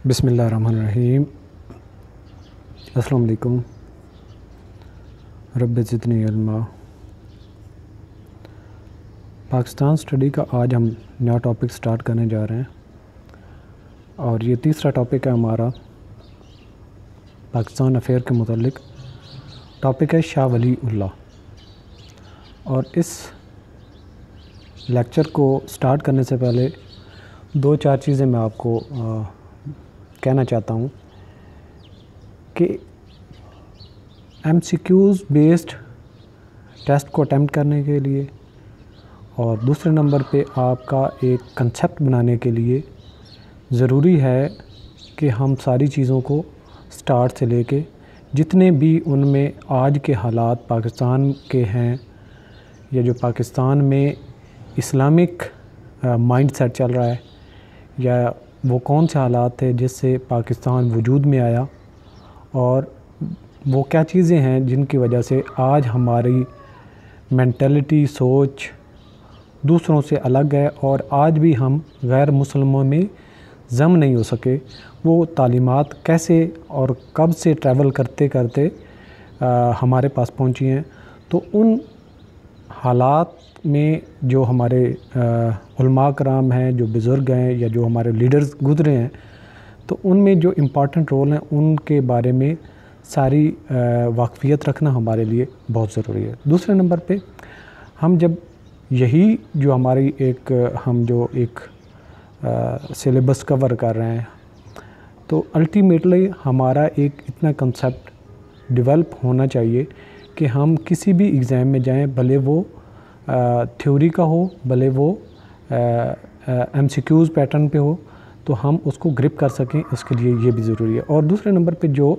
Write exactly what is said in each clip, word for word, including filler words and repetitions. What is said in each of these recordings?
بسم اللہ الرحمن الرحیم۔ السلام علیکم، رب زدنی علما۔ پاکستان اسٹڈی کا آج ہم نیا ٹاپک سٹارٹ کرنے جا رہے ہیں، اور یہ تیسرا ٹاپک ہے ہمارا پاکستان افیئر کے متعلق۔ ٹاپک ہے شاہ ولی اللہ، اور اس لیکچر کو سٹارٹ کرنے سے پہلے دو چار چیزیں میں آپ کو کہنا چاہتا ہوں کہ M C Qs based test کو اٹیمپٹ کرنے کے لیے اور دوسرے نمبر پہ آپ کا ایک کنسیپٹ بنانے کے لیے ضروری ہے کہ ہم ساری چیزوں کو سٹارٹ سے لے کے جتنے بھی ان میں آج کے حالات پاکستان کے ہیں، یا جو پاکستان میں اسلامک مائنڈ سیٹ چل رہا ہے، یا وہ کون سے حالات تھے جس سے پاکستان وجود میں آیا، اور وہ کیا چیزیں ہیں جن کی وجہ سے آج ہماری مینٹلٹی سوچ دوسروں سے الگ ہے، اور آج بھی ہم غیر مسلموں میں ضم نہیں ہو سکے۔ وہ تعلیمات کیسے اور کب سے ٹریول کرتے کرتے آ, ہمارے پاس پہنچی ہیں۔ تو ان حالات میں جو ہمارے علماء کرام ہیں، جو بزرگ ہیں، یا جو ہمارے لیڈرز گزرے ہیں، تو ان میں جو امپورٹنٹ رول ہیں ان کے بارے میں ساری واقفیت رکھنا ہمارے لیے بہت ضروری ہے۔ دوسرے نمبر پہ ہم جب یہی جو ہماری ایک ہم جو ایک سلیبس کور کر رہے ہیں، تو الٹیمیٹلی ہمارا ایک اتنا کنسیپٹ ڈیولپ ہونا چاہیے کہ ہم کسی بھی ایگزام میں جائیں، بھلے وہ تھیوری کا ہو، بھلے وہ ایم سی کیوز پیٹرن پہ ہو، تو ہم اس کو گرپ کر سکیں۔ اس کے لیے یہ بھی ضروری ہے۔ اور دوسرے نمبر پہ جو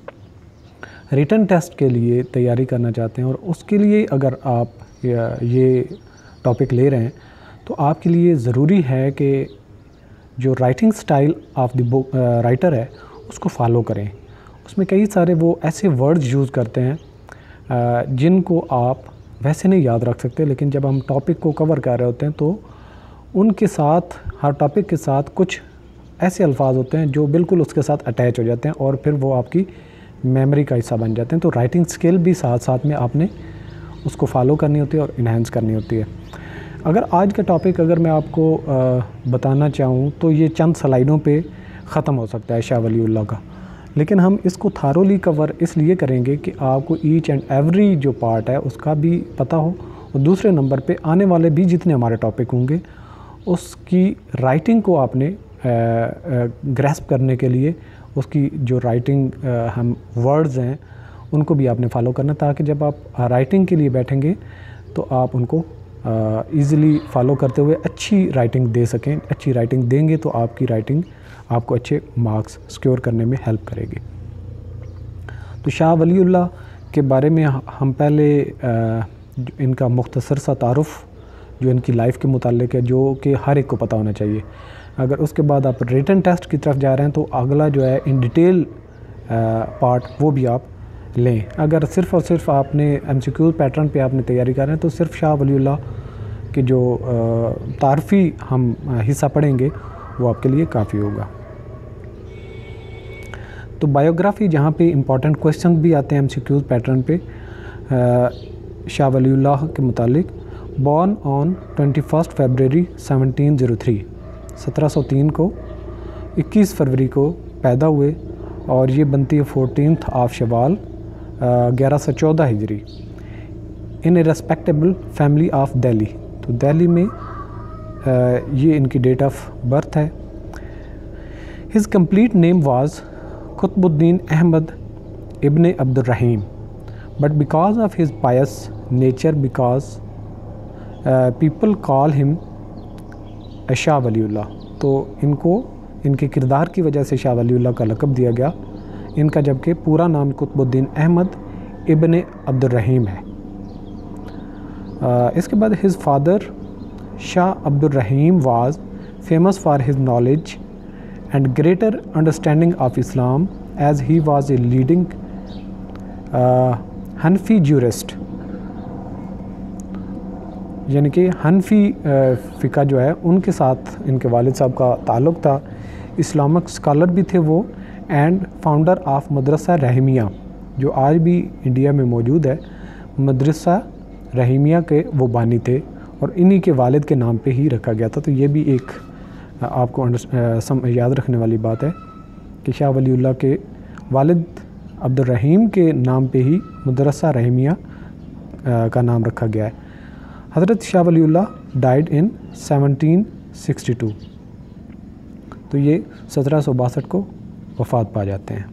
ریٹن ٹیسٹ کے لیے تیاری کرنا چاہتے ہیں، اور اس کے لیے اگر آپ یہ ٹاپک لے رہے ہیں، تو آپ کے لیے ضروری ہے کہ جو writing style of the book writer ہے اس کو فالو کریں۔ اس میں کئی سارے وہ ایسے ورڈز یوز کرتے ہیں جن کو آپ ویسے نہیں یاد رکھ سکتے، لیکن جب ہم ٹاپک کو کور کر رہے ہوتے ہیں تو ان کے ساتھ ہر ٹاپک کے ساتھ کچھ ایسے الفاظ ہوتے ہیں جو بالکل اس کے ساتھ اٹیچ ہو جاتے ہیں، اور پھر وہ آپ کی میموری کا حصہ بن جاتے ہیں۔ تو رائٹنگ سکل بھی ساتھ ساتھ میں آپ نے اس کو فالو کرنی ہوتی ہے اور انہینس کرنی ہوتی ہے۔ اگر آج کا ٹاپک اگر میں آپ کو بتانا چاہوں تو یہ چند سلائیڈوں پہ ختم ہو سکتا ہے شاہ ولی اللہ کا، لیکن ہم اس کو تھارولی کور اس لیے کریں گے کہ آپ کو ایچ اینڈ ایوری جو پارٹ ہے اس کا بھی پتہ ہو، اور دوسرے نمبر پہ آنے والے بھی جتنے ہمارے ٹاپک ہوں گے اس کی رائٹنگ کو آپ نے گریسپ کرنے کے لیے اس کی جو رائٹنگ ہم ورڈز ہیں ان کو بھی آپ نے فالو کرنا، تاکہ جب آپ رائٹنگ کے لیے بیٹھیں گے تو آپ ان کو ایزیلی فالو کرتے ہوئے اچھی رائٹنگ دے سکیں۔ اچھی رائٹنگ دیں گے تو آپ کی رائٹنگ آپ کو اچھے مارکس سکیور کرنے میں ہیلپ کرے گی۔ تو شاہ ولی اللہ کے بارے میں ہم پہلے ان کا مختصر سا تعارف جو ان کی لائف کے متعلق ہے، جو کہ ہر ایک کو پتہ ہونا چاہیے۔ اگر اس کے بعد آپ ریٹن ٹیسٹ کی طرف جا رہے ہیں تو اگلا جو ہے ان ڈیٹیل پارٹ وہ بھی آپ لیں۔ اگر صرف اور صرف آپ نے ایم سی کیو پیٹرن پہ آپ نے تیاری کر رہے ہیں تو صرف شاہ ولی اللہ کے جو تعارفی ہم حصہ پڑھیں گے وہ آپ کے لیے کافی ہوگا۔ تو بایوگرافی جہاں پہ امپورٹنٹ کویسچن بھی آتے ہیں ایم سی کیوز پیٹرن پہ شاہ ولی اللہ کے متعلق، born on twenty first February seventeen zero three سترہ سو تین کو اکیس فروری کو پیدا ہوئے، اور یہ بنتی ہے فورٹینتھ آف شوال گیارہ سو چودہ ہجری، in a respectable family of Delhi. تو دہلی میں یہ ان کی ڈیٹ آف برتھ ہے۔ His complete name was Qutb Uddin Ahmad ibn Abdur Rahim, but because of his pious nature because people call him Shah ولی اللہ، تو ان کو ان کے کردار کی وجہ سے شاہ ولی اللہ کا لقب دیا گیا۔ ان کا جبکہ پورا نام قطب الدین احمد ابن عبد الرحیم ہے۔ اس کے بعد his father Shah Abdur Rahim was famous for his knowledge and greater understanding of Islam as he was a leading Hanafi jurist, یعنی کہ حنفی فقہ جو ہے ان کے ساتھ ان کے والد صاحب کا تعلق تھا، اسلامک اسکالر بھی تھے وہ، اینڈ فاؤنڈر آف مدرسہ رحیمیہ جو آج بھی انڈیا میں موجود ہے، مدرسہ رحیمیہ کے وہ بانی تھے اور انہی کے والد کے نام پہ ہی رکھا گیا تھا. تو یہ بھی ایک آپ کو یاد رکھنے والی بات ہے کہ شاہ ولی اللہ کے والد عبد الرحیم کے نام پہ ہی مدرسہ رحیمیہ کا نام رکھا گیا ہے. حضرت شاہ ولی اللہ died in seventeen sixty two, تو یہ سترہ سو باسٹھ کو وفات پا جاتے ہیں.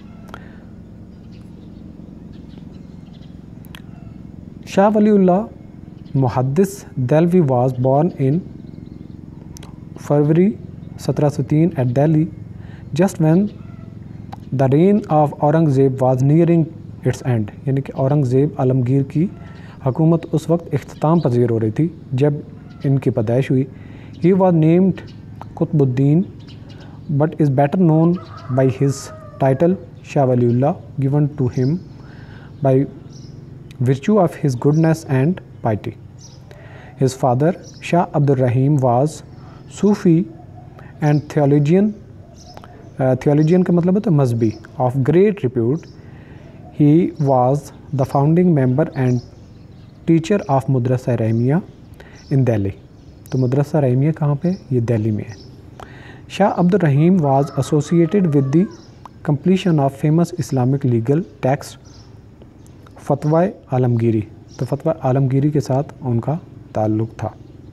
شاہ ولی اللہ Muhaddith Dehlawi was born in فروری سترہ سو تین at Delhi just when the reign of Aurangzeb was nearing its end, یعنی کہ اورنگزیب عالمگیر کی حکومت اس وقت اختتام پذیر ہو رہی تھی جب ان کی پیدائش ہوئی. He was named Qutbuddin but is better known by his title Shah ولی اللہ given to him by virtue of his goodness and piety. His father Shah Abdul Rahim was Sufi and theologian. uh, theologian کا مطلب ہے تو مذہبی of great repute. He was the founding member and teacher of مدرسہ Rahimia in Delhi. تو مدرسہ رحیمیہ کہاں پہ؟ یہ دہلی میں ہے. Shah Abdul Rahim was associated with the completion of famous Islamic legal text فتویٰ عالمگیری. تو فتویٰ عالمگیری کے ساتھ ان کا تعلق تھا.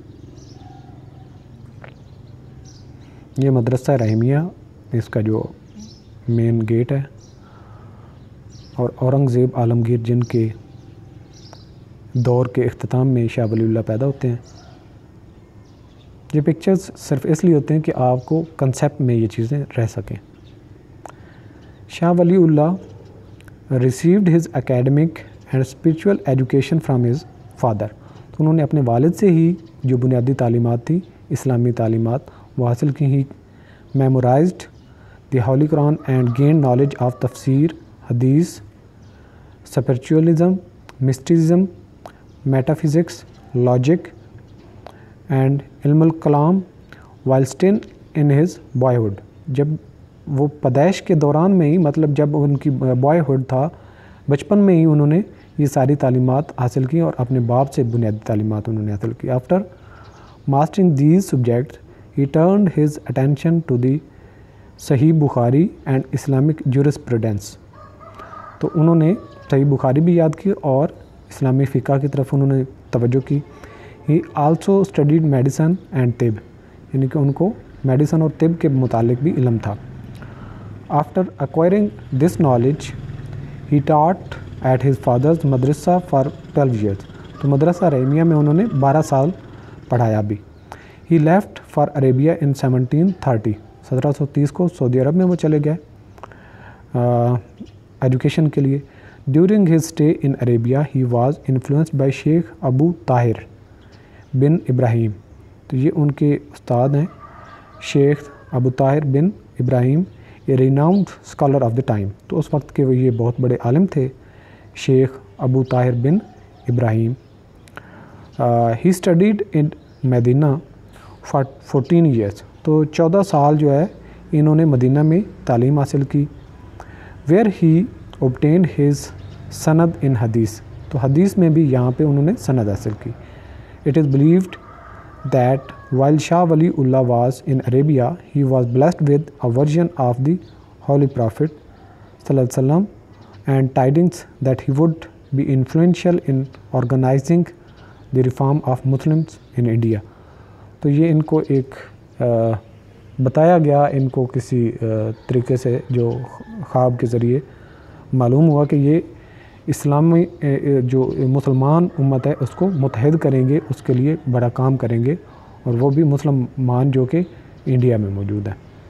یہ مدرسہ رحیمیہ اس کا جو مین گیٹ ہے، اور اورنگزیب عالمگیر جن کے دور کے اختتام میں شاہ ولی اللہ پیدا ہوتے ہیں. یہ پکچرز صرف اس لیے ہوتے ہیں کہ آپ کو کنسیپٹ میں یہ چیزیں رہ سکیں. شاہ ولی اللہ received his academic and spiritual education from his father. تو انہوں نے اپنے والد سے ہی جو بنیادی تعلیمات تھی، اسلامی تعلیمات، وہ حاصل کی. ہی memorized the Holy Quran and gained knowledge of تفسیر، حدیث، spiritualism, mysticism, metaphysics, logic and علم Kalam while still in his boyhood. جب وہ پیدائش کے دوران میں ہی، مطلب جب ان کی بوائے ہوڈ تھا، بچپن میں ہی انہوں نے یہ ساری تعلیمات حاصل کی اور اپنے باپ سے بنیادی تعلیمات انہوں نے حاصل کی. After mastering these subjects he turned his attention to the Sahih Bukhari and Islamic jurisprudence. تو انہوں نے صحیح بخاری بھی یاد کی اور اسلامی فقہ کی طرف انہوں نے توجہ کی. He also studied medicine and طب، یعنی کہ ان کو میڈیسن اور طب کے متعلق بھی علم تھا. After acquiring this knowledge, he taught at his father's madrasa for twelve years. تو مدرسہ رحیمیہ میں انہوں نے بارہ سال پڑھایا بھی. He left for Arabia in seventeen thirty. سترہ سو تیس کو سعودی عرب میں وہ چلے گئے ایجوکیشن کے لیے. During his stay in Arabia, he was influenced by Sheikh Abu Tahir bin Ibrahim. تو یہ ان کے استاد ہیں شیخ ابو طاہر بن ابراہیم، a renowned scholar of the time. تو اس وقت کے وہ یہ بہت بڑے عالم تھے شیخ ابو طاہر بن ابراہیم. He studied in Medina for fourteen years. تو چودہ سال جو ہے انہوں نے مدینہ میں تعلیم حاصل کی. ویئر ہی اوبٹینڈ ہز سند ان حدیث. تو حدیث میں بھی یہاں پہ انہوں نے سند حاصل کی. It is believed that while Shah Wali Ullah was in Arabia, he was blessed with a vision of the Holy Prophet sallallahu alaihi wasallam and tidings that he would be influential in organizing the reform of Muslims in India. تو یہ ان کو ایک بتایا گیا، ان کو کسی طریقے سے جو خواب کے ذریعے معلوم ہوا کہ یہ اسلامی جو مسلمان امت ہے اس کو متحد کریں گے، اس کے لیے بڑا کام کریں گے، اور وہ بھی مسلمان جو کہ انڈیا میں موجود ہے.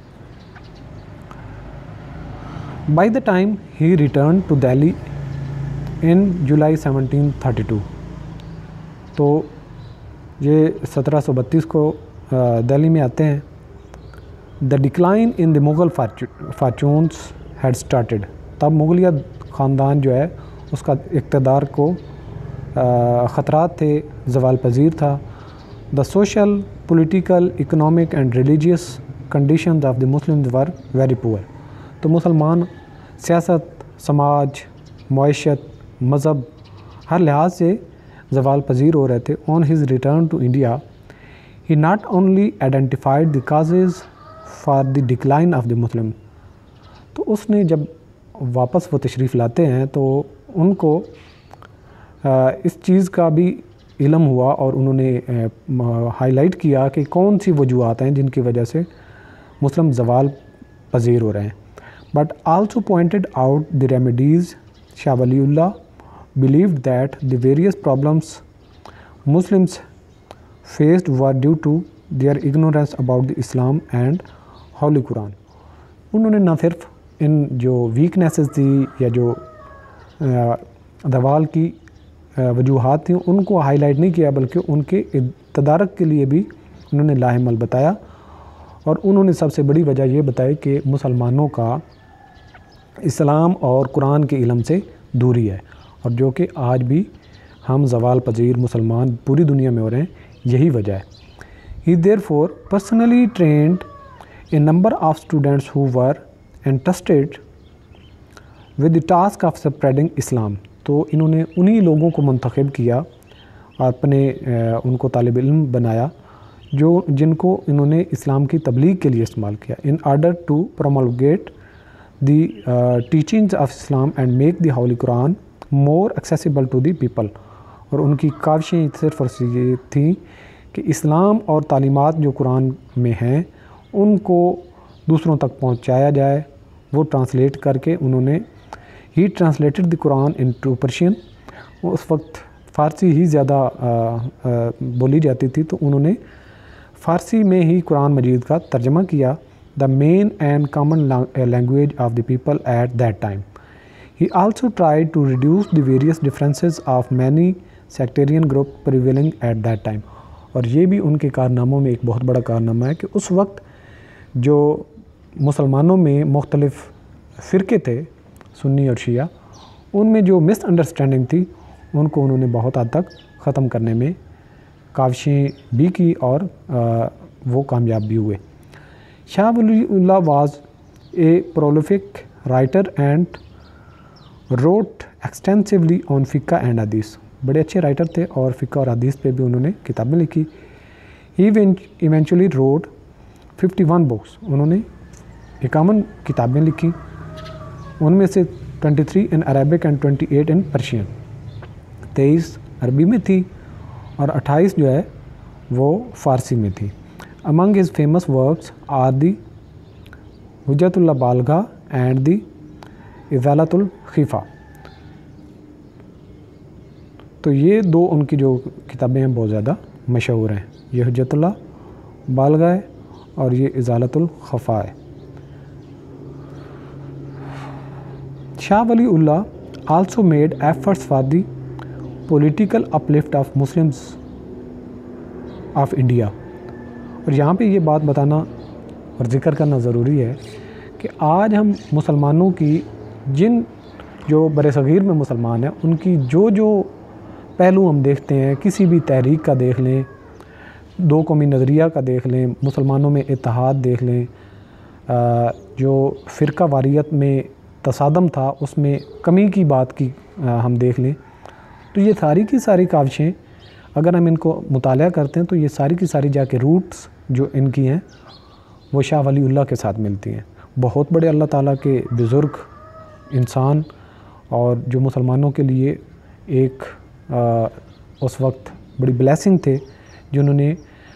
By the time he return to Delhi in July seventeen thirty two. تو یہ سترہ سو بتیس کو دہلی میں آتے ہیں. The decline in the Mughal fortunes had started. تب مغلیہ خاندان جو ہے اس کا اقتدار کو خطرات تھے، زوال پذیر تھا. The social, political, economic and religious conditions of the Muslims were very poor. تو مسلمان سیاست، سماج، معیشت، مذہب ہر لحاظ سے زوال پذیر ہو رہے تھے. On his return to India, he not only identified the causes for the decline of the Muslim. تو اس نے جب واپس وہ تشریف لاتے ہیں تو ان کو اس چیز کا بھی علم ہوا اور انہوں نے ہائی لائٹ کیا کہ کون سی وجوہات ہیں جن کی وجہ سے مسلم زوال پذیر ہو رہے ہیں. But also pointed out the remedies. Shah ولی اللہ believed that the various problems Muslims faced were due to their ignorance about the Islam and Holy Quran. انہوں نے نہ صرف ان جو ویکنیسز تھی یا جو زوال کی وجوہات تھیں ان کو ہائی لائٹ نہیں کیا بلکہ ان کے تدارک کے لیے بھی انہوں نے لاحمل بتایا. اور انہوں نے سب سے بڑی وجہ یہ بتائی کہ مسلمانوں کا اسلام اور قرآن کے علم سے دوری ہے، اور جو کہ آج بھی ہم زوال پذیر مسلمان پوری دنیا میں ہو رہے ہیں، یہی وجہ ہے. He therefore personally trained a number of students who were interested with the task of spreading Islam. تو انہوں نے انہی لوگوں کو منتخب کیا اور اپنے ان کو طالب علم بنایا جو جن کو انہوں نے اسلام کی تبلیغ کے لیے استعمال کیا. In order to promulgate the teachings of Islam and make the holy Quran more accessible to the people. اور ان کی کاوشیں صرف یہ تھیں کہ اسلام اور تعلیمات جو قرآن میں ہیں ان کو دوسروں تک پہنچایا جائے. وہ ٹرانسلیٹ کر کے انہوں نے he translated the Quran into Persian. اس وقت فارسی ہی زیادہ بولی جاتی تھی تو انہوں نے فارسی میں ہی قرآن مجید کا ترجمہ کیا. The main and common language of the people at that time. He also tried to reduce the various differences of many sectarian group prevailing at that time. اور یہ بھی ان کے کارناموں میں ایک بہت بڑا کارنامہ ہے کہ اس وقت جو مسلمانوں میں مختلف فرقے تھے سنی اور شیعہ، ان میں جو مس انڈرسٹینڈنگ تھی ان کو انہوں نے بہت حد تک ختم کرنے میں کاوشیں بھی کی اور وہ کامیاب بھی ہوئے. شاہ ولی اللہ was a prolific writer and wrote extensively on فقہ اینڈ حدیث. بڑے اچھے رائٹر تھے اور فقہ اور حدیث پہ بھی انہوں نے کتابیں لکھی. He eventually wrote fifty one books. انہوں نے اکاون کتابیں لکھی، ان میں سے twenty three in Arabic and twenty eight in Persian. تیئیس عربی میں تھی اور اٹھائیس جو ہے وہ فارسی میں تھی. Among his famous works are the Hujjat Allah بالغہ and the ازالۃ الخفا. تو یہ دو ان کی جو کتابیں ہیں بہت زیادہ مشہور ہیں. یہ حجت اللہ بالغہ ہے اور یہ ازالۃ الخفا ہے. شاہ ولی اللہ also made efforts for the political uplift of Muslims of India. اور یہاں پہ یہ بات بتانا اور ذکر کرنا ضروری ہے کہ آج ہم مسلمانوں کی جن جو بر صغیر میں مسلمان ہیں ان کی جو جو پہلو ہم دیکھتے ہیں، کسی بھی تحریک کا دیکھ لیں، دو قومی نظریہ کا دیکھ لیں، مسلمانوں میں اتحاد دیکھ لیں، جو فرقہ واریت میں تصادم تھا اس میں کمی کی بات کی ہم دیکھ لیں، تو یہ ساری کی ساری کاوشیں اگر ہم ان کو مطالعہ کرتے ہیں تو یہ ساری کی ساری جا کے روٹس جو ان کی ہیں وہ شاہ ولی اللہ کے ساتھ ملتی ہیں. بہت بڑے اللہ تعالیٰ کے بزرگ انسان اور جو مسلمانوں کے لیے ایک اس وقت بڑی بلیسنگ تھے، جنہوں نے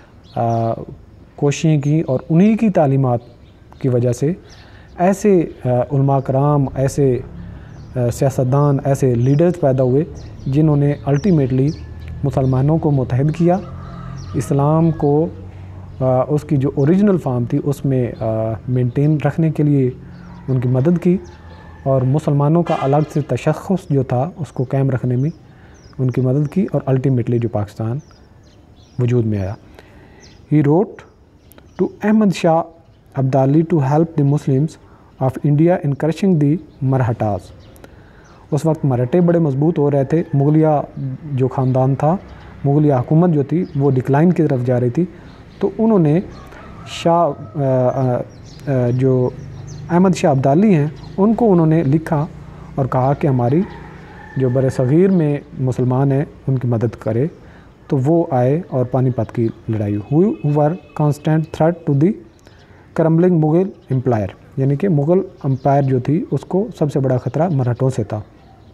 کوششیں کی اور انہی کی تعلیمات کی وجہ سے ایسے علماء کرام، ایسے سیاستدان، ایسے لیڈرز پیدا ہوئے جنہوں نے الٹیمیٹلی مسلمانوں کو متحد کیا، اسلام کو اس کی جو اوریجنل فارم تھی اس میں مینٹین رکھنے کے لیے ان کی مدد کی، اور مسلمانوں کا الگ سے تشخص جو تھا اس کو قائم رکھنے میں ان کی مدد کی، اور الٹیمیٹلی جو پاکستان وجود میں آیا. He wrote to Ahmad Shah Abdali to help the Muslims of India in crushing the Marathas. اس وقت مرہٹے بڑے مضبوط ہو رہے تھے، مغلیہ جو خاندان تھا، مغلیہ حکومت جو تھی وہ ڈکلائن کی طرف جا رہی تھی، تو انہوں نے शाह जो अहमद शाह अब्दाली हैं उनको उन्होंने लिखा और कहा कि हमारी जो बर सग़ीर में मुसलमान हैं उनकी मदद करे, तो वो आए और पानीपत की लड़ाई हुई। Were constant threat to the crumbling Mughal empire, यानी कि मुग़ल एम्पायर जो थी उसको सबसे बड़ा ख़तरा मराठों से था।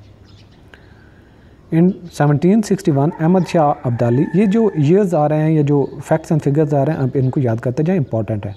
In seventeen sixty one Ahmad Shah Abdali, ये जो ईयर्स आ रहे हैं, ये जो फैक्ट्स एंड फिगर्स आ रहे हैं, अब इनको याद करते जाएं, इंपॉर्टेंट है।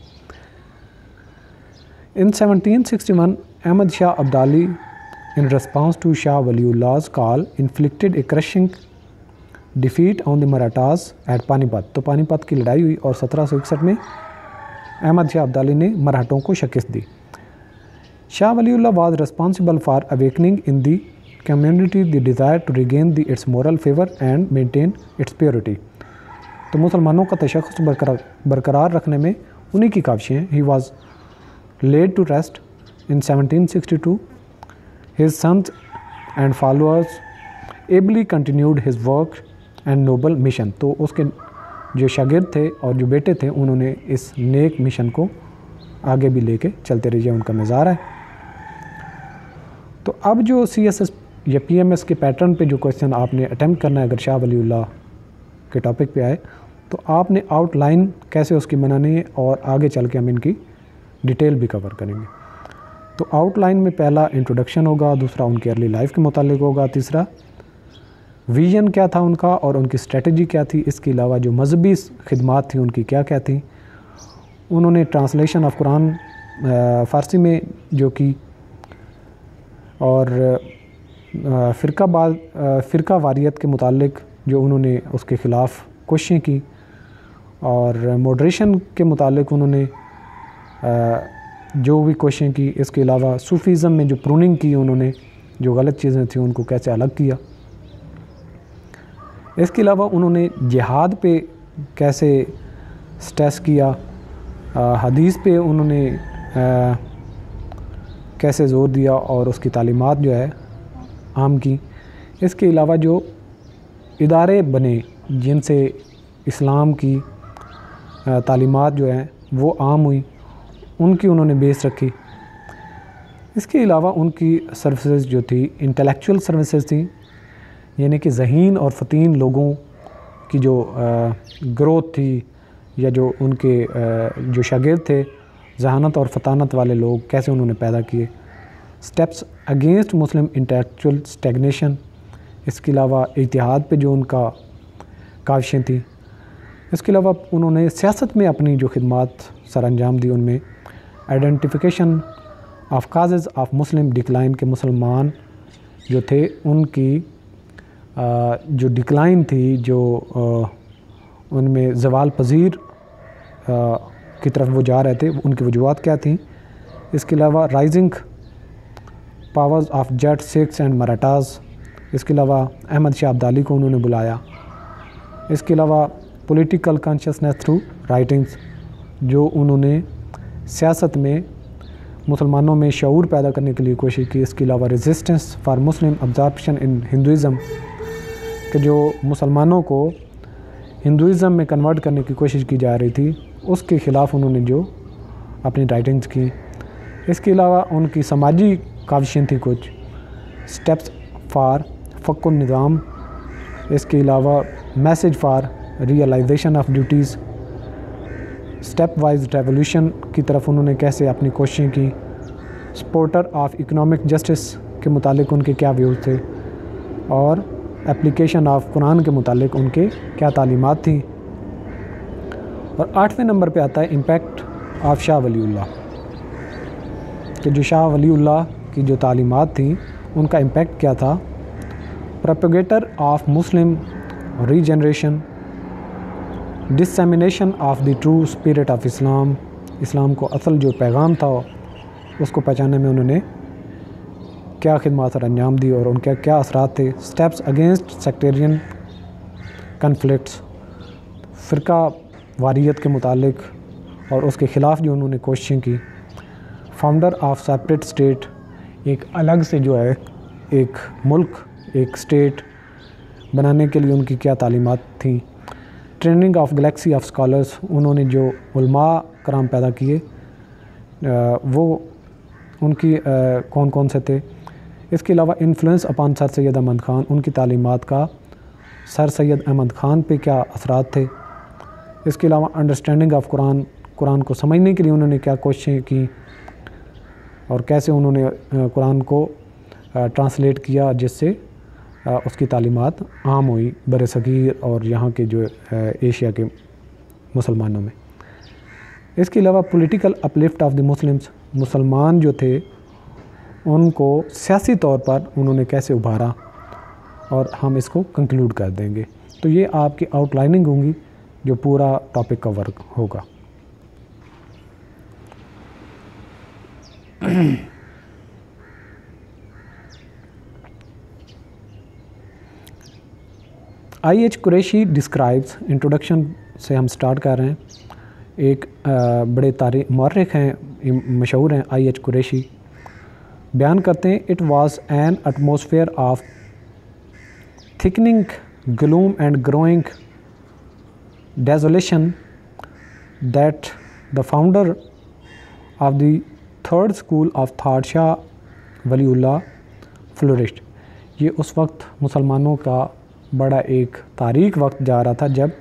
In seventeen sixty one Ahmad Shah Abdali in response to Shah Wali Ullah's call inflicted a crushing defeat on the Marathas at Panipat। तो पानीपत की लड़ाई हुई और सत्रह सौ इकसठ में अहमद शाह अब्दाली ने मराठों को शिकस्त दी। Shah Wali Ullah was responsible for awakening in the community the desire to regain the its moral favor and maintain its purity। तो मुसलमानों का तशख़्ख़ुस बरकरार बरकरार रखने में उन्हीं की काविशें हैं। He was laid to rest in seventeen sixty-two। His sons and followers ably continued his work and noble mission। तो उसके जो शागिर्द थे और जो बेटे थे उन्होंने इस नेक मिशन को आगे भी लेके चलते रहिए, उनका मज़ार है। तो अब जो सी एस एस या पी एम एस के पैटर्न पे जो क्वेश्चन आपने अटेम्प्ट करना है, अगर शाह वली उल्लाह के टॉपिक पे आए तो आपने आउटलाइन कैसे उसकी बनानी है और आगे चल के हम इनकी डिटेल भी कवर करेंगे। तो आउटलाइन में पहला इंट्रोडक्शन होगा, दूसरा उनकी अर्ली लाइफ के मुतालिक होगा, तीसरा विजन क्या था उनका और उनकी स्ट्रेटजी क्या थी, इसके अलावा जो मजहबी खिदमात थी उनकी क्या क्या थी, उन्होंने ट्रांसलेशन ऑफ कुरान फ़ारसी में जो की, और फ़िरका बाद फ़िरका वारियत के मुतालिक जो उन्होंने उसके ख़िलाफ़ कोशिशें की, और मॉडरेशन के मुतालिक उन्होंने जो भी कोशिशें की। इसके अलावा सूफ़ीज़म में जो प्रूनिंग की उन्होंने, जो गलत चीज़ें थी उनको कैसे अलग किया। इसके अलावा उन्होंने जिहाद पे कैसे स्ट्रेस किया, हदीस पे उन्होंने आ, कैसे ज़ोर दिया और उसकी तालीमात जो है आम की। इसके अलावा जो इदारे बने जिनसे इस्लाम की तालीमात जो हैं वो आम हुई, उनकी उन्होंने बेस रखी। इसके अलावा उनकी सर्विसेज जो थी इंटेलेक्चुअल सर्विसेज थी, यानी कि ज़हीन और फ़तीन लोगों की जो ग्रोथ थी, या जो उनके आ, जो शागिर्द थे ज़हानत और फ़तानत वाले लोग कैसे उन्होंने पैदा किए। Steps against Muslim intellectual stagnation. इसके अलावा इतिहाद पे जो उनका काविशें थी। इसके अलावा उन्होंने सियासत में अपनी जो खिदमात सर अंजाम दी, उनमें identification of causes of Muslim decline के मुसलमान जो थे उनकी आ, जो डिक्लाइन थी, जो आ, उनमें ज़वाल पज़ीर की तरफ वो जा रहे थे, उनकी वजूहात क्या थी। इसके अलावा rising powers of Jat Sikhs and Marathas. इसके अलावा अहमद शाह अब्दाली को उन्होंने बुलाया। इसके अलावा पॉलिटिकल कॉन्शियसनेस थ्रू राइटिंग्स, जो उन्होंने सियासत में मुसलमानों में शऊर पैदा करने के लिए कोशिश की। इसके अलावा resistance for Muslim absorption in Hinduism, कि जो मुसलमानों को हिंदुइज़म में कन्वर्ट करने की कोशिश की जा रही थी, उसके ख़िलाफ़ उन्होंने जो अपनी राइटिंग्स की। इसके अलावा उनकी समाजी काविशें थी कुछ, स्टेप्स फॉर फ़क्कुन निज़ाम। इसके अलावा message for realisation of duties, step wise revolution की तरफ उन्होंने कैसे अपनी कोशिशें की। सपोर्टर ऑफ इकोनॉमिक जस्टिस के मुतालिक उनके क्या व्यूज़ थे, और एप्लीकेशन ऑफ कुरान के मुतालिक उनके क्या तालीमात थी। और आठवें नंबर पे आता है impact of Shah Waliullah, कि जो शाह वली उल्लाह की जो तालीमात थी उनका इम्पैक्ट क्या था। Propagator of Muslim regeneration, dissemination of the true spirit of Islam, इस्लाम को असल जो पैगाम था उसको पहचानने में उन्होंने क्या खिदमत और अंजाम दी और उनके क्या असरात थे। स्टेप्स अगेंस्ट सेक्टेरियन कन्फ्लिक्ट्स, फ़िरका वारियत के मुतालिक और उसके ख़िलाफ़ जो उन्होंने कोशिशें की। फाउंडर ऑफ सेपरेट स्टेट, एक अलग से जो है एक मुल्क, एक स्टेट बनाने के लिए उनकी क्या तालीमात थी। Training of galaxy of scholars, उन्होंने जो उलमा کرام پیدا کیے وہ ان کی کون کون سے تھے. اس کے علاوہ انفلوئنس اپان سر سید احمد خان، ان کی تعلیمات کا سر سید احمد خان پہ کیا اثرات تھے. اس کے علاوہ انڈرسٹینڈنگ آف قرآن، قرآن کو سمجھنے کے لیے انہوں نے کیا کوششیں کی اور کیسے انہوں نے قرآن کو ٹرانسلیٹ کیا جس سے اس کی تعلیمات عام ہوئی بر صغیر اور یہاں کے جو ایشیا کے مسلمانوں میں. اس کے علاوہ political uplift of the Muslims, مسلمان جو تھے ان کو سیاسی طور پر انہوں نے کیسے ابھارا، اور ہم اس کو کنکلوڈ کر دیں گے. تو یہ آپ کی آؤٹ لائننگ ہوں گی جو پورا ٹاپک کا ورک ہوگا. I H Qureshi describes, introduction سے ہم سٹارٹ کر رہے ہیں. ایک بڑے تاریخ مورخ ہیں، مشہور ہیں آئی ایچ قریشی. بیان کرتے ہیں it was an atmosphere of thickening gloom and growing desolation that the founder of the third school of thought Shah ولی اللہ فلورشڈ. یہ اس وقت مسلمانوں کا بڑا ایک تاریک وقت جا رہا تھا جب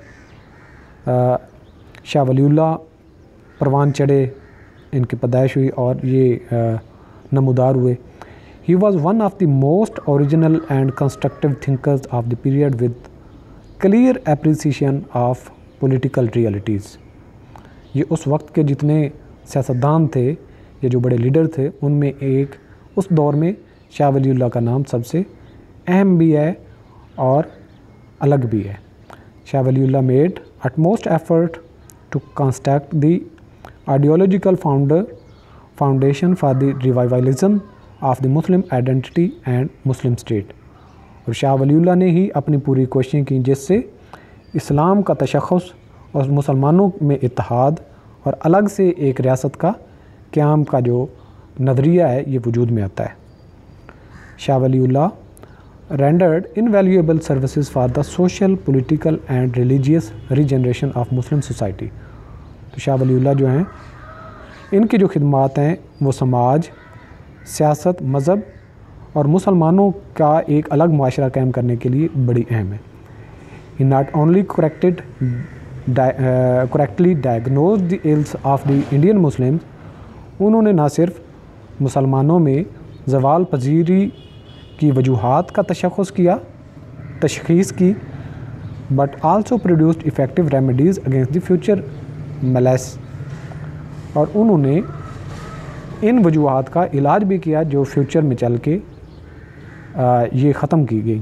شاہ ولی اللہ پروان چڑھے، ان کی پیدائش ہوئی اور یہ نمودار ہوئے. He was one of the most original and constructive thinkers of the period with clear appreciation of political realities. یہ اس وقت کے جتنے سیاستدان تھے یا جو بڑے لیڈر تھے ان میں ایک اس دور میں شاہ ولی اللہ کا نام سب سے اہم بھی ہے اور الگ بھی ہے. شاہ ولی اللہ made utmost effort to construct the ideological founder foundation for the revivalism of the Muslim identity and Muslim state. اور شاہ ولی اللہ نے ہی اپنی پوری کوششیں کی جس سے اسلام کا تشخص اور مسلمانوں میں اتحاد اور الگ سے ایک ریاست کا قیام کا جو نظریہ ہے یہ وجود میں آتا ہے. شاہ ولی اللہ rendered invaluable services for the social, political and religious regeneration of Muslim society. تو شاہ ولی اللہ جو ہیں ان کی جو خدمات ہیں وہ سماج، سیاست، مذہب اور مسلمانوں کا ایک الگ معاشرہ قائم کرنے کے لیے بڑی اہم ہے. He not only corrected, di, uh, correctly diagnosed the ills of the Indian Muslims. انہوں نے نہ صرف مسلمانوں میں زوال پذیری کی وجوہات کا تشخص کیا تشخیص کی but also produced effective remedies against the future maladies. اور انہوں نے ان وجوہات کا علاج بھی کیا جو فیوچر میں چل کے آ, یہ ختم کی گئی.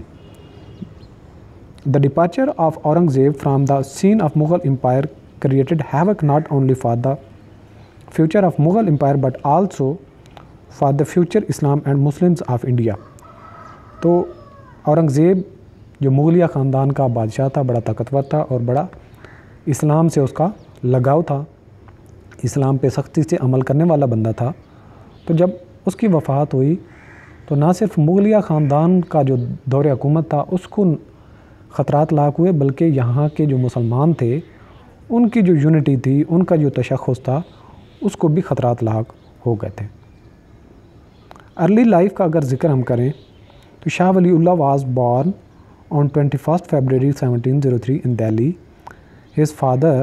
The departure of Aurangzeb from the scene of Mughal empire created havoc not only for the future of Mughal empire but also for the future Islam and Muslims of India. تو اورنگزیب جو مغلیہ خاندان کا بادشاہ تھا بڑا طاقتور تھا اور بڑا اسلام سے اس کا لگاؤ تھا، اسلام پہ سختی سے عمل کرنے والا بندہ تھا. تو جب اس کی وفات ہوئی تو نہ صرف مغلیہ خاندان کا جو دور حکومت تھا اس کو خطرات لاحق ہوئے بلکہ یہاں کے جو مسلمان تھے ان کی جو یونٹی تھی، ان کا جو تشخص تھا اس کو بھی خطرات لاحق ہو گئے تھے. ارلی لائف کا اگر ذکر ہم کریں تو شاہ ولی اللہ was born on twenty first February seventeen zero three in Delhi. His father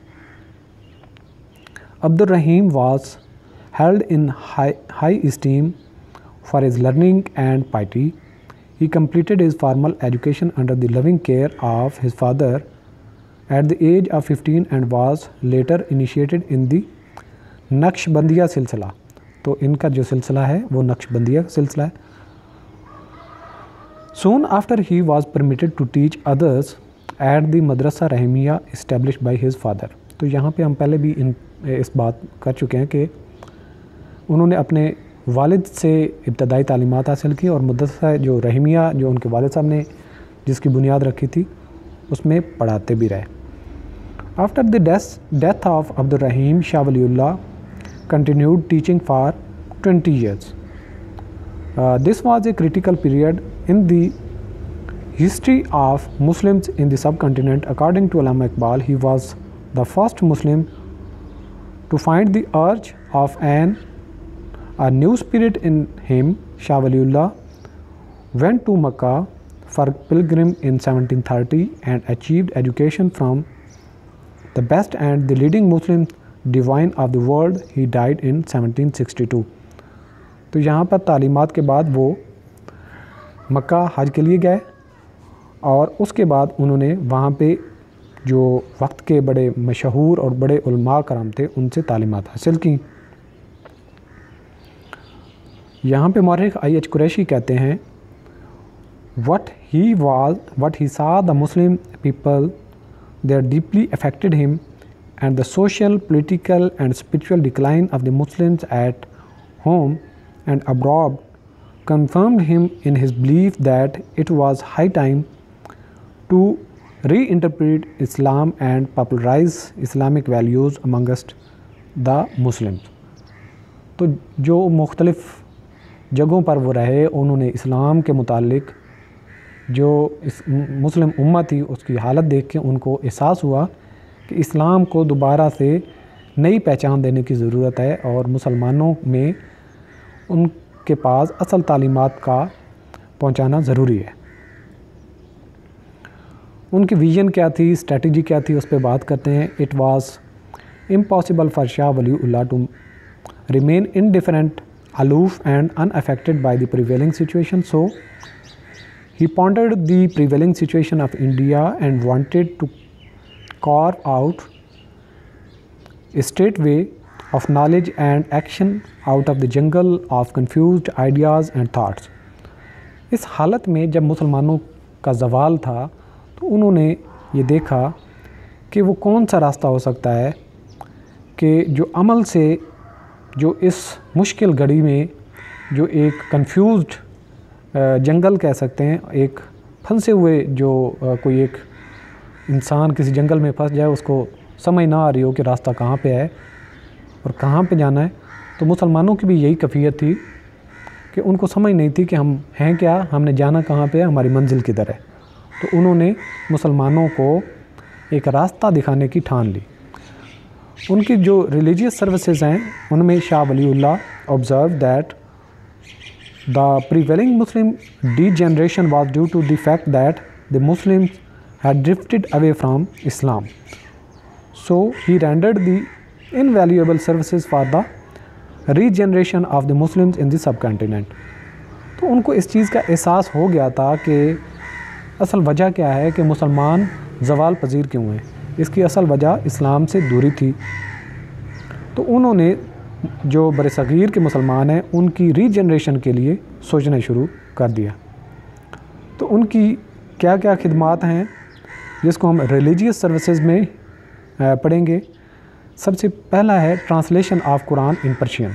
Abdur Rahim was held in high, high esteem for his learning and piety. He completed his formal education under the loving care of his father at the age of fifteen and was later initiated in the Naqshbandiya سلسلہ. تو ان کا جو سلسلہ ہے وہ نقشبندیہ سلسلہ ہے. Soon after he was permitted to teach others at the مدرسہ Rahimia established by his father. تو یہاں پہ ہم پہلے بھی ان اس بات کر چکے ہیں کہ انہوں نے اپنے والد سے ابتدائی تعلیمات حاصل کی اور مدرسہ جو رحیمیہ جو ان کے والد صاحب نے جس کی بنیاد رکھی تھی اس میں پڑھاتے بھی رہے. آفٹر دی ڈیتھ آف عبد الرحیم شاہ ولی اللہ continued teaching for twenty years. Uh, this was a critical period in the history of Muslims in the subcontinent. According to Allama Iqbal, he was the first Muslim To find the urge of an a new spirit in him, Shah Wali Ullah went to Mecca for pilgrim in seventeen thirty and achieved education from the best and the leading Muslim divine of the world. He died in seventeen sixty-two. تو یہاں پر تعلیمات کے بعد وہ مکہ حج کے لیے گئے اور اس کے بعد انہوں نے وہاں پہ جو وقت کے بڑے مشہور اور بڑے علماء کرام تھے ان سے تعلیمات حاصل کیں. یہاں پہ مورخ آئی ایچ قریشی کہتے ہیں what he was what he saw the Muslim people they deeply affected him and the social, political and spiritual decline of the Muslims at home and abroad confirmed him in his belief that it was high time to reinterpret Islam and popularize Islamic values amongst the Muslims. تو جو مختلف جگہوں پر وہ رہے انہوں نے اسلام کے متعلق جو اس مسلم امت تھی اس کی حالت دیکھ کے ان کو احساس ہوا کہ اسلام کو دوبارہ سے نئی پہچان دینے کی ضرورت ہے اور مسلمانوں میں ان کے پاس اصل تعلیمات کا پہنچانا ضروری ہے. ان کی ویژن کیا تھی, اسٹریٹجی کیا تھی, اس پہ بات کرتے ہیں. It was impossible for Shah ولی اللہ to remain indifferent, aloof and unaffected by the prevailing situation, so he pondered the prevailing situation of India and wanted to carve out a straight way of knowledge and action out of the jungle of confused ideas and thoughts. اس حالت میں جب مسلمانوں کا زوال تھا تو انہوں نے یہ دیکھا کہ وہ کون سا راستہ ہو سکتا ہے کہ جو عمل سے جو اس مشکل گھڑی میں جو ایک کنفیوزڈ جنگل کہہ سکتے ہیں, ایک پھنسے ہوئے جو کوئی ایک انسان کسی جنگل میں پھنس جائے اس کو سمجھ نہ آ رہی ہو کہ راستہ کہاں پہ ہے اور کہاں پہ جانا ہے. تو مسلمانوں کی بھی یہی کیفیت تھی کہ ان کو سمجھ نہیں تھی کہ ہم ہیں کیا, ہم نے جانا کہاں پہ ہے, ہماری منزل کدھر ہے. تو انہوں نے مسلمانوں کو ایک راستہ دکھانے کی ٹھان لی. ان کی جو ریلیجیس سروسز ہیں ان میں شاہ ولی اللہ observe that the prevailing Muslim degeneration was due to the fact that the Muslims had drifted away from Islam, so he rendered the invaluable services for the regeneration of the Muslims in the subcontinent. تو ان کو اس چیز کا احساس ہو گیا تھا کہ اصل وجہ کیا ہے کہ مسلمان زوال پذیر کیوں ہیں, اس کی اصل وجہ اسلام سے دوری تھی. تو انہوں نے جو برصغیر کے مسلمان ہیں ان کی ری جنریشن کے لیے سوچنا شروع کر دیا. تو ان کی کیا کیا خدمات ہیں جس کو ہم ریلیجیس سروسز میں پڑھیں گے. سب سے پہلا ہے translation of Quran in Persian.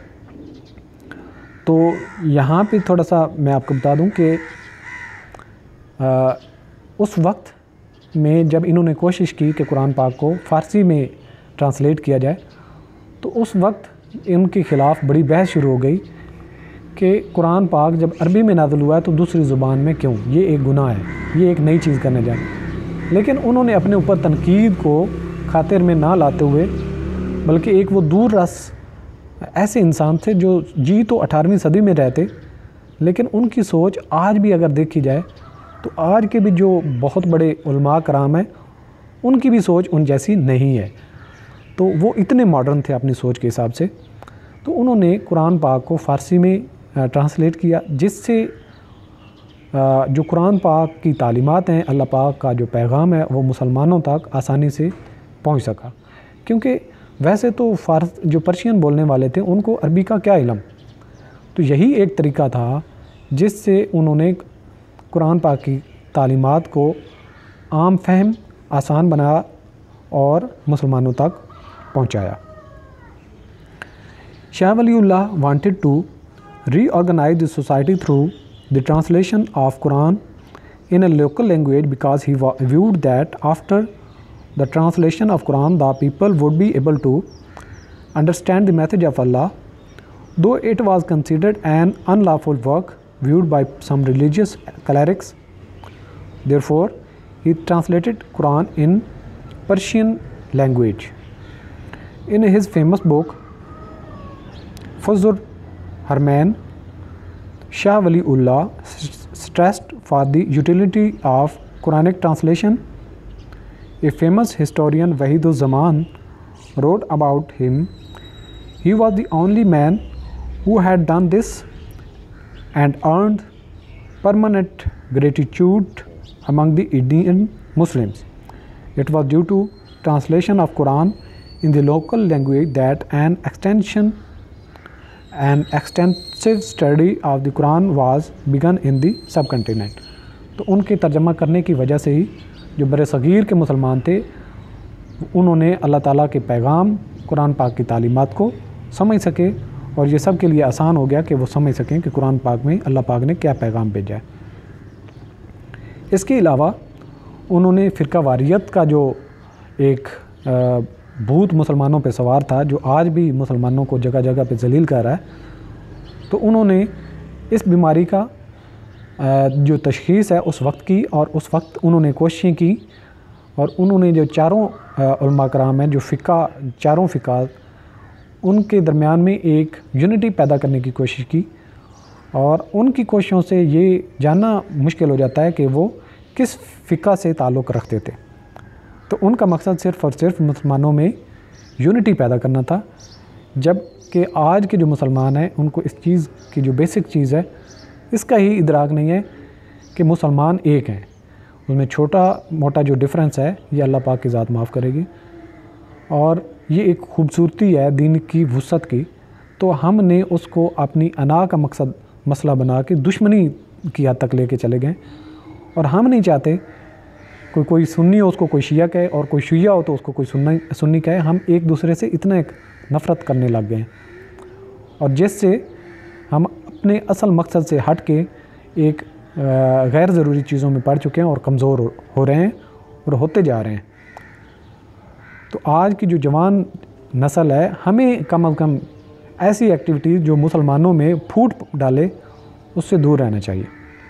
تو یہاں پہ تھوڑا سا میں آپ کو بتا دوں کہ اس وقت میں جب انہوں نے کوشش کی کہ قرآن پاک کو فارسی میں ٹرانسلیٹ کیا جائے تو اس وقت ان کے خلاف بڑی بحث شروع ہو گئی کہ قرآن پاک جب عربی میں نازل ہوا ہے تو دوسری زبان میں کیوں, یہ ایک گناہ ہے, یہ ایک نئی چیز کرنے جائے. لیکن انہوں نے اپنے اوپر تنقید کو خاطر میں نہ لاتے ہوئے بلکہ ایک وہ دور رس ایسے انسان تھے جو جی تو اٹھارہویں صدی میں رہتے لیکن ان کی سوچ آج بھی اگر دیکھی جائے تو آج کے بھی جو بہت بڑے علماء کرام ہیں ان کی بھی سوچ ان جیسی نہیں ہے. تو وہ اتنے ماڈرن تھے اپنی سوچ کے حساب سے. تو انہوں نے قرآن پاک کو فارسی میں ٹرانسلیٹ کیا جس سے جو قرآن پاک کی تعلیمات ہیں, اللہ پاک کا جو پیغام ہے وہ مسلمانوں تک آسانی سے پہنچ سکا. کیونکہ ویسے تو فارس جو پرشین بولنے والے تھے ان کو عربی کا کیا علم, تو یہی ایک طریقہ تھا جس سے انہوں نے قرآن پاک کی تعلیمات کو عام فہم آسان بنایا اور مسلمانوں تک پہنچایا. شاہ ولی اللہ wanted to reorganise the society through the translation of Quran in a local language because he viewed that after the translation of Quran the people would be able to understand the message of Allah, though it was considered an unlawful work viewed by some religious clerics. Therefore, he translated Quran in Persian language. In his famous book Fuzur Harman, Shah Wali Ullah stressed for the utility of Quranic translation. A famous historian, Wahidul Zaman, wrote about him, he was the only man who had done this and earned permanent gratitude among the Indian Muslims. It was due to translation of Quran in the local language that an extension an extensive study of the Quran was begun in the subcontinent. तो उनके तर्जमा करने की वजह से ही जो बड़े सग़ीर के मुसलमान थे उन्होंने अल्लाह ताला के पैगाम कुरान पाक की तालीमात को समझ सके, और ये सब के लिए आसान हो गया कि वो समझ सकें कि कुरान पाक में अल्लाह पाक ने क्या पैगाम भेजा है। इसके अलावा उन्होंने फ़िरका वारियत का जो एक भूत मुसलमानों पे सवार था, जो आज भी मुसलमानों को जगह जगह पे जलील कर रहा है, तो उन्होंने इस बीमारी का जो तशख़ीस है उस वक्त की, और उस वक्त उन्होंने कोशिशें की, और उन्होंने जो चारों उलमा कराम हैं, जो फ़िक़ा चारों फ़िक़ा, उनके दरमियान में एक यूनिटी पैदा करने की कोशिश की। और उनकी कोशिशों से ये जानना मुश्किल हो जाता है कि वो किस फ़िक़ा से ताल्लुक़ रखते थे। तो उनका मकसद सिर्फ़ और सिर्फ मुसलमानों में यूनिटी पैदा करना था, जबकि आज के जो मुसलमान हैं उनको इस चीज़ की जो बेसिक चीज़ है इसका ही इदराक नहीं है कि मुसलमान एक हैं। उसमें छोटा मोटा जो डिफरेंस है ये अल्लाह पाक की ज़ात माफ़ करेगी, और ये एक ख़ूबसूरती है दीन की वुसअत की। तो हमने उसको अपनी अना का मकसद मसला बना के दुश्मनी की हद तक लेके चले गए, और हम नहीं चाहते कोई कोई सुन्नी हो उसको कोई शिया कहे, और कोई शिया हो तो उसको कोई सुन्नी सुन्नी कहे। हम एक दूसरे से इतना एक नफ़रत करने लग गए हैं, और जिससे हम अपने असल मकसद से हट के एक गैर ज़रूरी चीज़ों में पड़ चुके हैं और कमज़ोर हो, हो रहे हैं और होते जा रहे हैं। तो आज की जो जवान नस्ल है, हमें कम अज़ कम ऐसी एक्टिविटीज़ जो मुसलमानों में फूट डाले उससे दूर रहना चाहिए।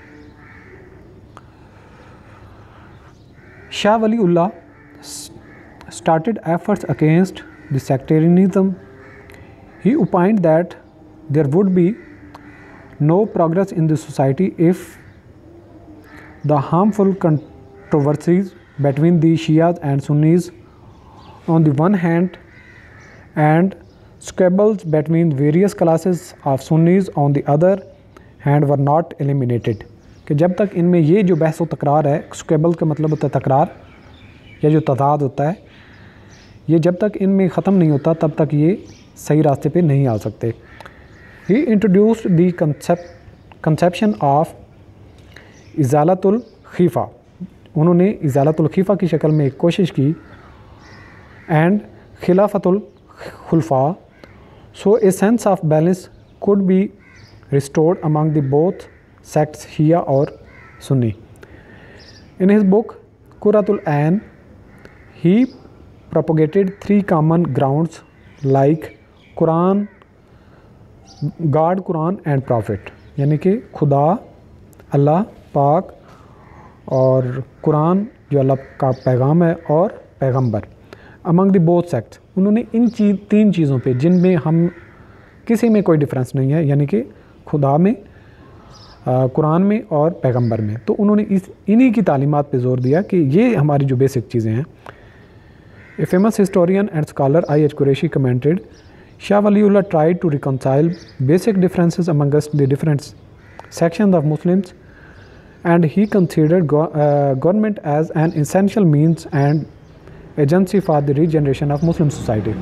Shah Wali Ullah started efforts against the sectarianism. He opined that there would be no progress in the society if the harmful controversies between the Shias and Sunnis on the one hand and squabbles between various classes of Sunnis on the other hand were not eliminated. کہ جب تک ان میں یہ جو بحث و تکرار ہے، سکیبل کا مطلب ہوتا ہے تکرار یا جو تضاد ہوتا ہے، یہ جب تک ان میں ختم نہیں ہوتا تب تک یہ صحیح راستے پہ نہیں آ سکتے۔ He introduced the conception of Izalat al Khafa, انہوں نے ازالۃ الخیفہ کی شکل میں ایک کوشش کی، اینڈ خلافت الخلفاء، so a sense of balance could be restored among the both sects Shia or Sunni. In his book Qurrat al-Ain, he propagated three common grounds like Quran, God, Quran and Prophet, یعنی کہ خدا، اللہ پاک اور قرآن جو اللہ کا پیغام ہے اور پیغمبر، among the both sects. انہوں نے ان چیز تین چیزوں پہ جن میں ہم کسی میں کوئی ڈفرینس نہیں ہے، یعنی کہ خدا میں، قرآن میں اور پیغمبر میں، تو انہوں نے اس انہی کی تعلیمات پہ زور دیا کہ یہ ہماری جو بیسک چیزیں ہیں۔ A famous historian and scholar I H Qureshi commented, Shah ولی اللہ tried to reconcile basic differences amongst the different sections of Muslims, and he considered go, uh, government as an essential means and agency for the regeneration of Muslim society.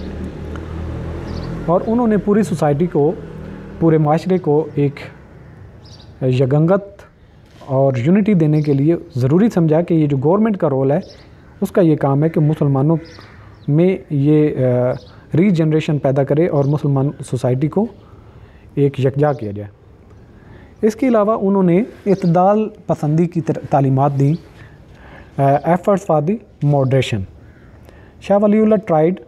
اور انہوں نے پوری society کو، پورے معاشرے کو ایک یگنگت اور یونٹی دینے کے لیے ضروری سمجھا کہ یہ جو گورنمنٹ کا رول ہے اس کا یہ کام ہے کہ مسلمانوں میں یہ ری جنریشن پیدا کرے اور مسلمان سوسائٹی کو ایک یکجا کیا جائے۔ اس کے علاوہ انہوں نے اعتدال پسندی کی تعلیمات دیں، efforts for the moderation. Shah ولی اللہ tried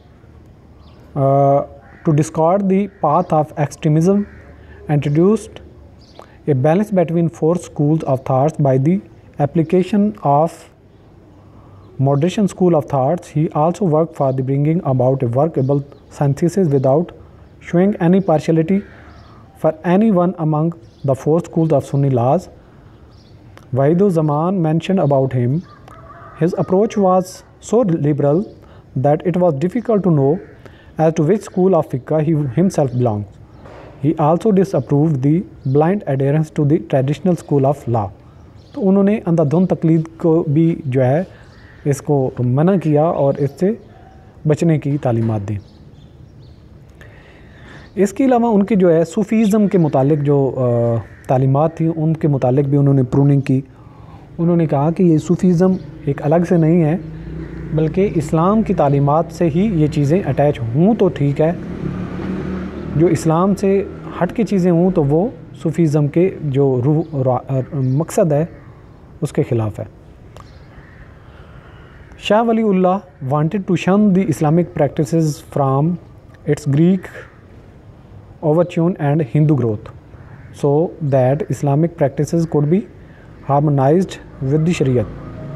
to discard the path of extremism, introduced a balance between four schools of thought by the application of moderation school of thoughts, he also worked for the bringing about a workable synthesis without showing any partiality for anyone among the four schools of Sunni laws. Wahidul Zaman mentioned about him, his approach was so liberal that it was difficult to know as to which school of fiqh he himself belonged. He also disapproved the blind adherence to the traditional school of law. تو انہوں نے اندھادھند تقلید کو بھی جو ہے اس کو منع کیا اور اس سے بچنے کی تعلیمات دیں. اس کے علاوہ ان کے جو ہے صوفیزم کے متعلق جو تعلیمات تھیں ان کے متعلق بھی انہوں نے پروننگ کی. انہوں نے کہا کہ یہ صوفیزم ایک الگ سے نہیں ہے بلکہ اسلام کی تعلیمات سے ہی یہ چیزیں اٹیچ ہوں تو ٹھیک ہے، جو اسلام سے ہٹ کے چیزیں ہوں تو وہ صوفیزم کے جو مقصد ہے اس کے خلاف ہے. شاہ ولی اللہ wanted to shun the Islamic practices from its Greek overtune and Hindu growth so that Islamic practices could be harmonized with the Shariat.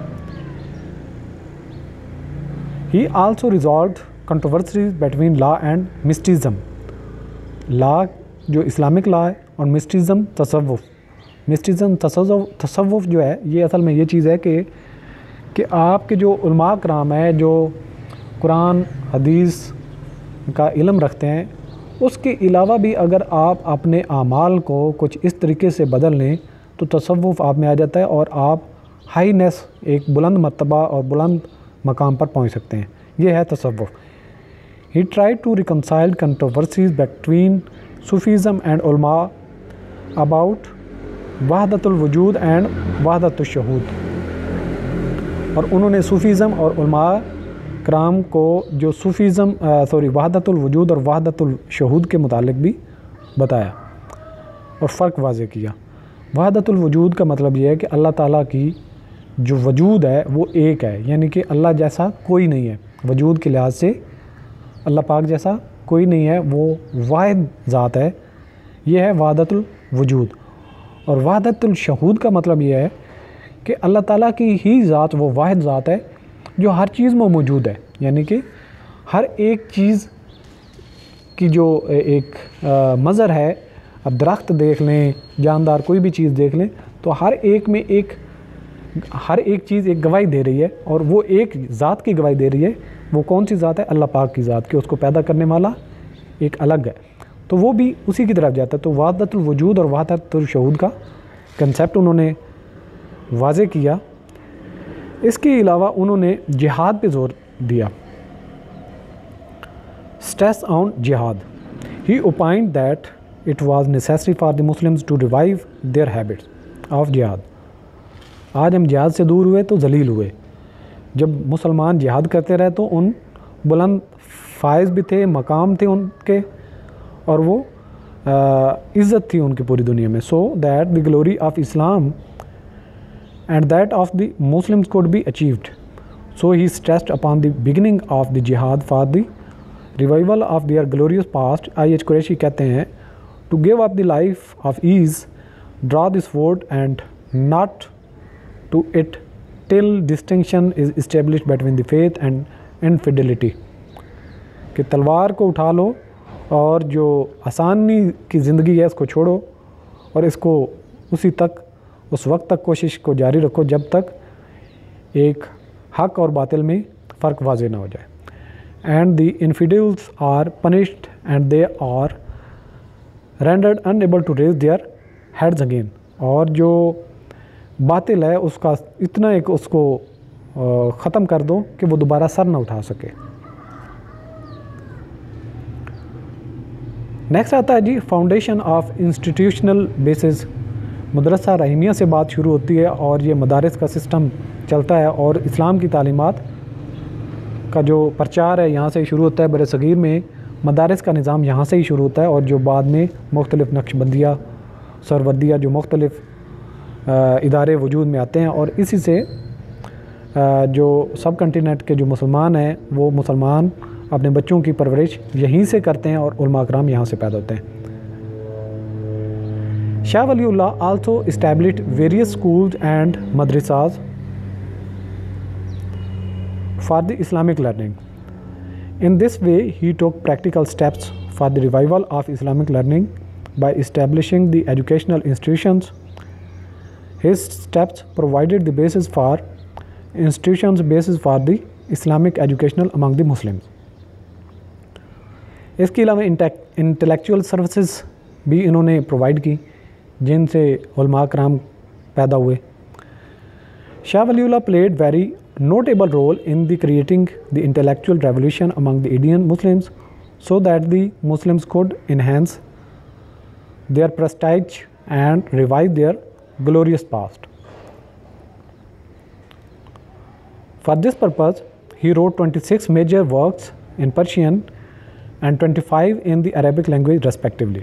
He also resolved controversies between law and mysticism. لا جو Islamic law ہے اور مسٹرزم تصوف. مسٹرزم تصوف تصوف جو ہے یہ اصل میں یہ چیز ہے کہ کہ آپ کے جو علماء کرام ہیں جو قرآن حدیث کا علم رکھتے ہیں اس کے علاوہ بھی اگر آپ اپنے اعمال کو کچھ اس طریقے سے بدل لیں تو تصوف آپ میں آ جاتا ہے اور آپ ہائینیس ایک بلند مرتبہ اور بلند مقام پر پہنچ سکتے ہیں. یہ ہے تصوف. He tried to reconcile controversies between Sufism and ulama about وحدت الوجود and وحدت الشہود. اور انہوں نے صوفیزم اور علماء کرام کو جو صوفیزم سوری وحدت الوجود اور وحدت الشہود کے متعلق بھی بتایا اور فرق واضح کیا. وحدت الوجود کا مطلب یہ ہے کہ اللہ تعالیٰ کی جو وجود ہے وہ ایک ہے، یعنی کہ اللہ جیسا کوئی نہیں ہے. وجود کے لحاظ سے اللہ پاک جیسا کوئی نہیں ہے، وہ واحد ذات ہے. یہ ہے وحدت الوجود. اور وحدت الشہود کا مطلب یہ ہے کہ اللہ تعالیٰ کی ہی ذات وہ واحد ذات ہے جو ہر چیز میں موجود ہے، یعنی کہ ہر ایک چیز کی جو ایک مظہر ہے. اب درخت دیکھ لیں، جاندار کوئی بھی چیز دیکھ لیں تو ہر ایک میں ایک ہر ایک چیز ایک گواہی دے رہی ہے اور وہ ایک ذات کی گواہی دے رہی ہے. وہ کون سی ذات ہے؟ اللہ پاک کی ذات، کہ اس کو پیدا کرنے والا ایک الگ ہے. تو وہ بھی اسی کی طرف جاتا ہے. تو وحدت الوجود اور وحدت الشہود کا کنسیپٹ انہوں نے واضح کیا. اس کے علاوہ انہوں نے جہاد پہ زور دیا. Stress on jihad. He opined that it was necessary for the Muslims to revive their habits of jihad. آج ہم جہاد سے دور ہوئے تو ذلیل ہوئے. جب مسلمان جہاد کرتے رہے تو ان بلند فائز بھی تھے، مقام تھے ان کے، اور وہ عزت تھی ان کی پوری دنیا میں. So that the glory of Islam and that of the Muslims could be achieved. So he stressed upon the beginning of the jihad for the revival of their glorious past. I H Qureshi کہتے ہیں to give up the life of ease draw this word and not to it till distinction is established between the faith and infidelity. کہ تلوار کو اٹھا لو اور جو آسانی کی زندگی ہے اس کو چھوڑو اور اس کو اسی تک اس وقت تک کوشش کو جاری رکھو جب تک ایک حق اور باطل میں فرق واضح نہ ہو جائے. and the infidels are punished and they are rendered unable to raise their heads again. اور جو باطل ہے اس کا اتنا ایک اس کو ختم کر دو کہ وہ دوبارہ سر نہ اٹھا سکے. نیکسٹ آتا ہے جی foundation of institutional bases. Madrasa Rahimiya سے بات شروع ہوتی ہے اور یہ مدارس کا سسٹم چلتا ہے اور اسلام کی تعلیمات کا جو پرچار ہے یہاں سے ہی شروع ہوتا ہے. بر صغیر میں مدارس کا نظام یہاں سے ہی شروع ہوتا ہے اور جو بعد میں مختلف نقش بندیہ سروردیہ جو مختلف ادارے وجود میں آتے ہیں اور اسی سے جو سب کنٹیننٹ کے جو مسلمان ہیں وہ مسلمان اپنے بچوں کی پرورش یہیں سے کرتے ہیں اور علماء کرام یہاں سے پیدا ہوتے ہیں. شاہ ولی اللہ also established various schools and madrasas for the Islamic learning. In this way, he took practical steps for the revival of Islamic learning by establishing the educational institutions. His steps provided the basis for institutions basis for the Islamic educational among the Muslims. इसके अलावा intellectual services भी इन्होंने provide की जिनसे उलमा कराम पैदा हुए. शाह वली Ullah played very notable role in the creating the intellectual revolution among the Indian Muslims so that the Muslims could enhance their prestige and revive their glorious past. For this purpose, he wrote twenty-six major works in Persian and twenty-five in the Arabic language respectively.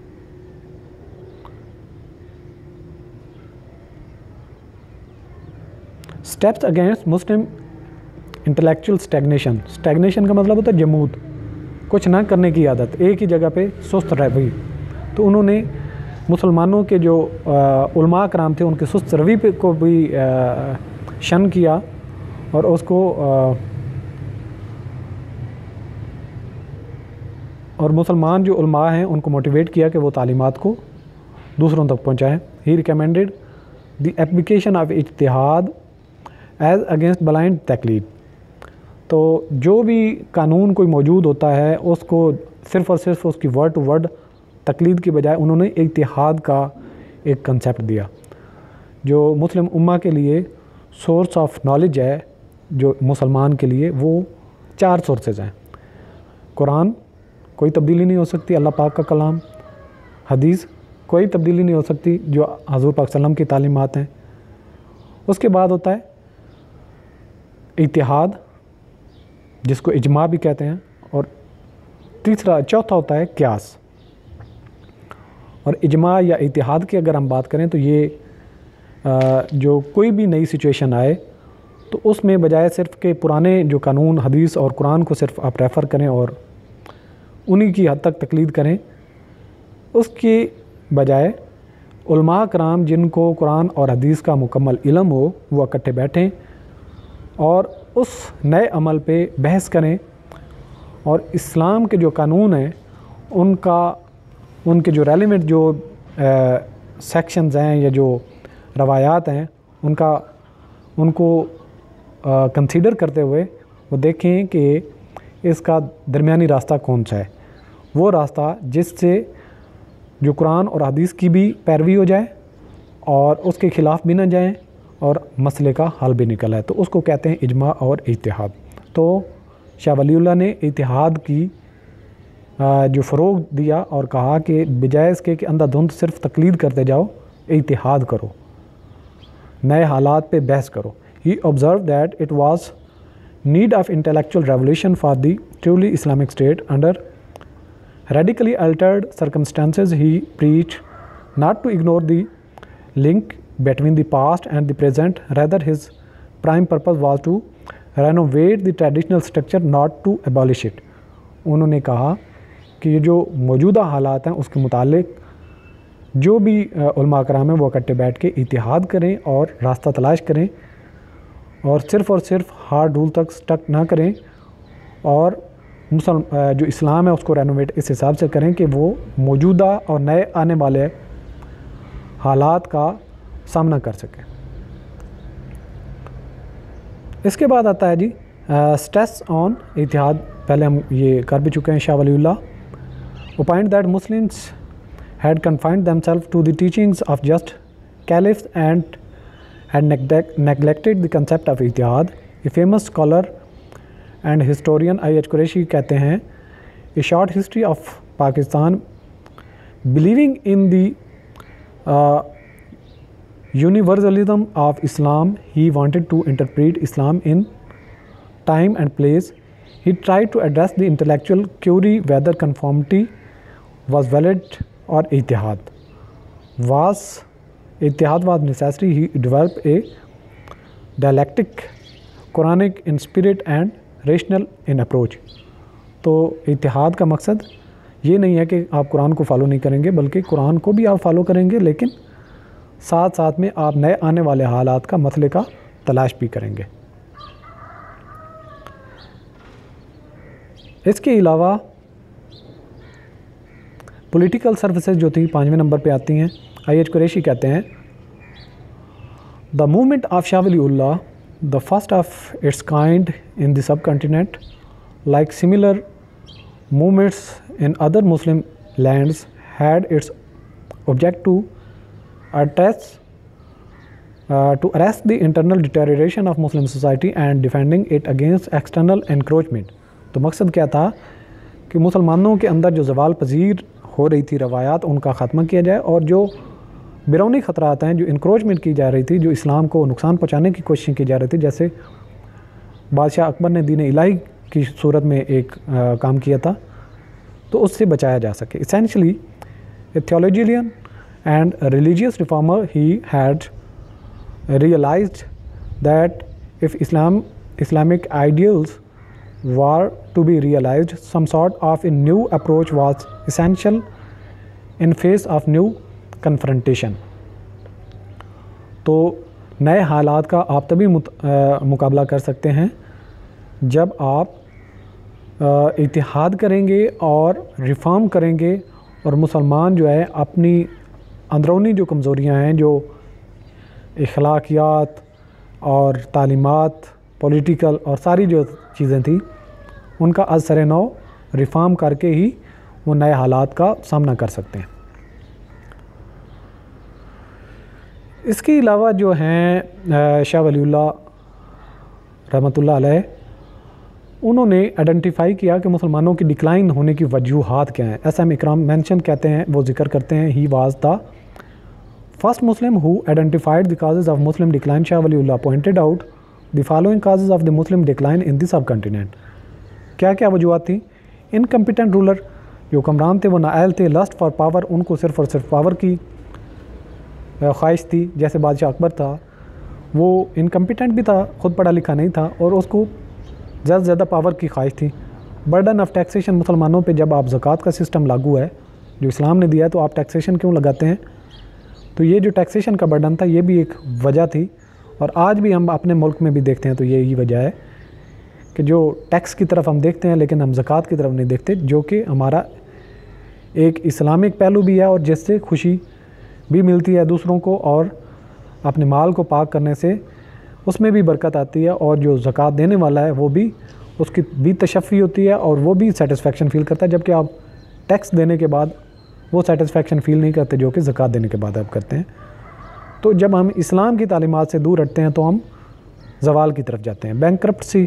Steps against Muslim intellectual stagnation. Stagnation का मतलब होता है जमूद, कुछ ना करने की आदत, एक ही जगह पे सुस्त रवि. तो उन्होंने मुसलमानों के जो उलमा कराम थे उनके सुस्त रवि पे को भी शन किया और उसको आ, और मुसलमान जो उलमा हैं उनको मोटिवेट किया कि वो तालीमात को दूसरों तक पहुँचाएँ. He recommended the application of इज्तिहाद एज अगेंस्ट ब्लाइंड तकलीद. तो जो भी कानून कोई मौजूद होता है उसको सिर्फ़ और सिर्फ उसकी वर्ड टू वर्ड तकलीद की बजाय उन्होंने इज्तिहाद का एक कंसेप्ट दिया जो मुस्लिम उम्मा के लिए सोर्स ऑफ नॉलेज है. जो मुसलमान के लिए वो चार सोर्सेज हैं. कुरान कोई तब्दीली नहीं हो सकती, अल्लाह पाक का कलाम. हदीस कोई तब्दीली नहीं हो सकती जो हज़ूर पाक सल्लम की तालीमात हैं. उसके बाद होता है इत्तिहाद जिसको इजमा भी कहते हैं. और तीसरा चौथा होता है क़ियास. और इजमा या इत्तिहाद की अगर हम बात करें तो ये आ, जो कोई भी नई सिचुएशन आए तो उसमें बजाय सिर्फ के पुराने जो कानून हदीस और कुरान को सिर्फ आप रेफ़र करें और उन्हीं की हद तक तकलीद करें, उसके बजाय उलमा कराम जिनको कुरान और हदीस का मुकम्मल इल्म हो वो इकट्ठे बैठें और उस नए अमल पे बहस करें और इस्लाम के जो कानून हैं उनका उनके जो रेलिवेंट जो सेक्शंस हैं या जो रवायात हैं उनका उनको कंसीडर करते हुए वो देखें कि इसका दरमियानी रास्ता कौन सा है. वो रास्ता जिससे जो कुरान और हदीस की भी पैरवी हो जाए और उसके ख़िलाफ़ भी ना जाएं और मसले का हल भी निकल आए, तो उसको कहते हैं इजमा और इत्तिहाद. तो शाह वली उल्लाह ने इत्तिहाद की जो फ़रोग़ दिया और कहा कि बजाय इसके कि अंधाधुंध सिर्फ तकलीद करते जाओ, इत्तिहाद करो, नए हालात पे बहस करो. He observed that it was need of intellectual revolution for the truly Islamic state under radically altered circumstances. He preached not to ignore the link between the past and the present. Rather, his prime purpose was to renovate the traditional structure, not to abolish it. उन्होंने कहा कि ये जो मौजूदा हालात हैं उसके मुतालिक जो भी उलमा कराम हैं वो इकट्ठे बैठ के इत्तिहाद करें और रास्ता तलाश करें और सिर्फ़ और सिर्फ हार्ड रूल तक स्टक ना करें और मुसल जो इस्लाम है उसको रेनोवेट इस हिसाब से करें कि वो मौजूदा और नए आने वाले हालात का सामना कर सकें. इसके बाद आता है जी स्ट्रेस ऑन इत्तिहाद. पहले हम ये कर भी चुके हैं. Shah Waliullah opined that Muslims had confined themselves to the teachings of just caliphs and had neglect, neglected the concept of इत्तिहाद. A famous scholar and historian I H Qureshi कहते हैं a short history of Pakistan believing in the uh, universalism of Islam. He wanted to interpret Islam in time and place. He tried to address the intellectual query whether conformity was valid or ittihad was ittihad was necessary. He developed a dialectic, Quranic in spirit and rational in approach. तो इत्तिहाद का मकसद ये नहीं है कि आप कुरान को follow नहीं करेंगे, बल्कि कुरान को भी आप फॉलो करेंगे, लेकिन साथ साथ में आप नए आने वाले हालात का मसले का तलाश भी करेंगे. اس کے علاوہ پولیٹیکل سروسز جو تھی پانچویں نمبر پہ آتی ہیں. آئی ایچ قریشی کہتے ہیں دا موومنٹ آف شاہ ولی اللہ the first of its kind in the subcontinent, like similar movements in other Muslim lands, had its object to address uh, to arrest the internal deterioration of Muslim society and defending it against external encroachment. تو مقصد کیا تھا کہ مسلمانوں کے اندر جو زوال پذیر ہو رہی تھی روایات ان کا خاتمہ کیا جائے، اور جو بیرونی خطرات ہیں جو انکروچمنٹ کی جا رہی تھی، جو اسلام کو نقصان پہنچانے کی کوششیں کی جا رہی تھی، جیسے بادشاہ اکبر نے دین الہی کی صورت میں ایک آ, کام کیا تھا، تو اس سے بچایا جا سکے. Essentially a theologian and religious reformer he had realized that if Islam Islamic ideals were to be realized, some sort of a new approach was essential in face of new confrontation. تو نئے حالات کا آپ تبھی مقابلہ کر سکتے ہیں جب آپ اتحاد کریں گے اور ریفارم کریں گے، اور مسلمان جو ہے اپنی اندرونی جو کمزوریاں ہیں، جو اخلاقیات اور تعلیمات پولیٹیکل اور ساری جو چیزیں تھیں، ان کا از سر نو ریفارم کر کے ہی وہ نئے حالات کا سامنا کر سکتے ہیں. اس کے علاوہ جو ہیں شاہ ولی اللہ رحمۃ اللہ علیہ، انہوں نے آئیڈینٹیفائی کیا کہ مسلمانوں کی ڈکلائن ہونے کی وجوہات کیا ہیں. ایس ایم اکرام مینشن کہتے ہیں، وہ ذکر کرتے ہیں، he was the first Muslim who identified the causes of Muslim decline. Shah ولی Ullah pointed out the following causes of the Muslim decline in the subcontinent. کیا کیا وجوہات تھیں؟ انکمپیٹنٹ رولر، جو حکمران تھے وہ نااہل تھے. لسٹ فار پاور، ان کو صرف اور صرف پاور کی خواہش تھی. جیسے بادشاہ اکبر تھا، وہ انکمپیٹنٹ بھی تھا، خود پڑھا لکھا نہیں تھا، اور اس کو زیادہ سے زیادہ پاور کی خواہش تھی. برڈن آف ٹیکسیشن، مسلمانوں پہ جب آپ زکوٰۃ کا سسٹم لاگو ہے جو اسلام نے دیا ہے، تو آپ ٹیکسیشن کیوں لگاتے ہیں؟ تو یہ جو ٹیکسیشن کا برڈن تھا، یہ بھی ایک وجہ تھی. اور آج بھی ہم اپنے ملک میں بھی دیکھتے ہیں تو یہی وجہ ہے کہ جو ٹیکس کی طرف ہم دیکھتے ہیں لیکن ہم زکوٰۃ کی طرف نہیں دیکھتے، جو کہ ہمارا ایک اسلامک پہلو بھی ہے، اور جس سے خوشی بھی ملتی ہے دوسروں کو، اور اپنے مال کو پاک کرنے سے اس میں بھی برکت آتی ہے، اور جو زکوٰۃ دینے والا ہے وہ بھی اس کی بھی تشفی ہوتی ہے، اور وہ بھی سیٹسفیکشن فیل کرتا ہے، جبکہ آپ ٹیکس دینے کے بعد وہ سیٹسفیکشن فیل نہیں کرتے جو کہ زکوٰۃ دینے کے بعد آپ کرتے ہیں. تو جب ہم اسلام کی تعلیمات سے دور ہٹتے ہیں تو ہم زوال کی طرف جاتے ہیں. بینکرپسی،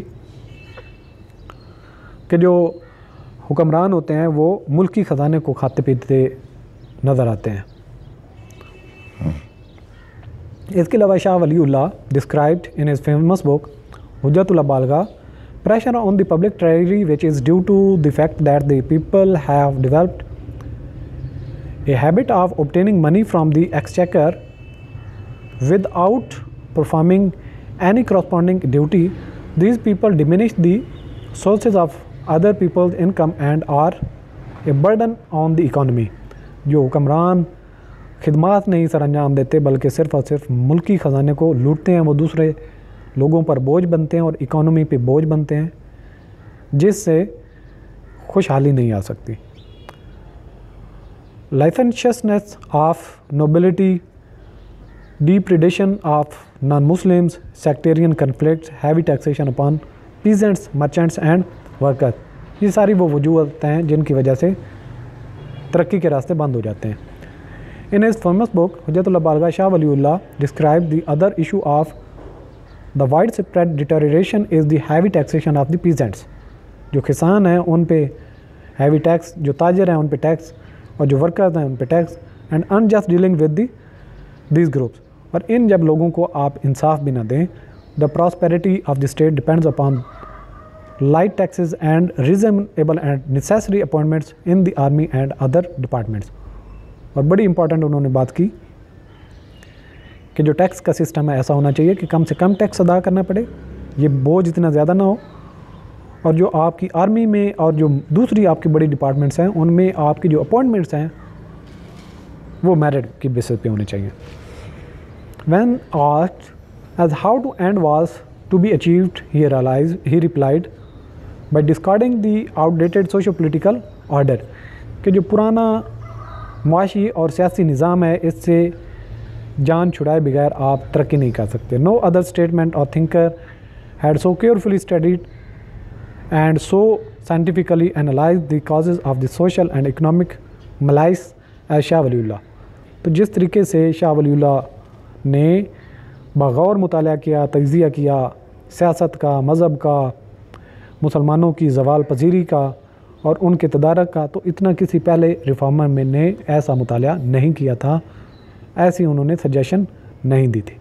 کہ جو حکمران ہوتے ہیں وہ ملکی خزانے کو کھاتے پیتے نظر آتے ہیں. اس کے علاوہ شاہ ولی Ullah described in his famous book Hujjat Allah Baligha pressure on the public treasury which is due to the fact that the people have developed a habit of obtaining money from the exchequer without performing any corresponding duty. These people diminish the sources of other people's income and are a burden on the economy. جو حکمران خدمات نہیں سر انجام دیتے بلکہ صرف اور صرف ملکی خزانے کو لوٹتے ہیں، وہ دوسرے لوگوں پر بوجھ بنتے ہیں اور اکانومی پہ بوجھ بنتے ہیں، جس سے خوشحالی نہیں آ سکتی. Licentiousness of nobility, depredation of non Muslims, sectarian conflicts, heavy taxation upon peasants, merchants and worker, یہ ساری وہ وجوہات ہیں جن کی وجہ سے ترقی کے راستے بند ہو جاتے ہیں. In his famous book حجت اللہ بالغہ، شاہ ولی اللہ described the other issue of the widespread deterioration is the heavy taxation of the peasants. جو کسان ہیں ان پہ ہیوی ٹیکس، جو تاجر ہیں ان پہ ٹیکس، اور جو ورکرز ہیں ان پہ tax, and unjust dealing with the these groups. اور ان جب لوگوں کو آپ انصاف بھی نہ دیں، the prosperity of the state depends upon light taxes and reasonable and necessary appointments in the army and other departments. اور بڑی امپورٹنٹ انہوں نے بات کی کہ جو ٹیکس کا سسٹم ہے ایسا ہونا چاہیے کہ کم سے کم ٹیکس ادا کرنا پڑے، یہ بوجھ اتنا زیادہ نہ ہو، اور جو آپ کی آرمی میں اور جو دوسری آپ کی بڑی ڈپارٹمنٹس ہیں ان میں آپ کی جو اپوائنٹمنٹس ہیں وہ میرٹ کی بیسس پہ ہونے چاہیے. When asked as how to end was to be achieved, he realized he replied by discarding the outdated socio political order, کہ جو پرانا معاشی اور سیاسی نظام ہے اس سے جان چھڑائے بغیر آپ ترقی نہیں کر سکتے. No other statesman or thinker had so carefully studied and so scientifically analyse the causes of the social and economic malaise as Shah ولی اللہ. تو جس طریقے سے شاہ ولی اللہ نے بغور مطالعہ کیا، تجزیہ کیا سیاست کا، مذہب کا، مسلمانوں کی زوال پذیری کا اور ان کے تدارک کا، تو اتنا کسی پہلے ریفارمر میں نے ایسا مطالعہ نہیں کیا تھا، ایسی انہوں نے سجیشن نہیں دی تھی.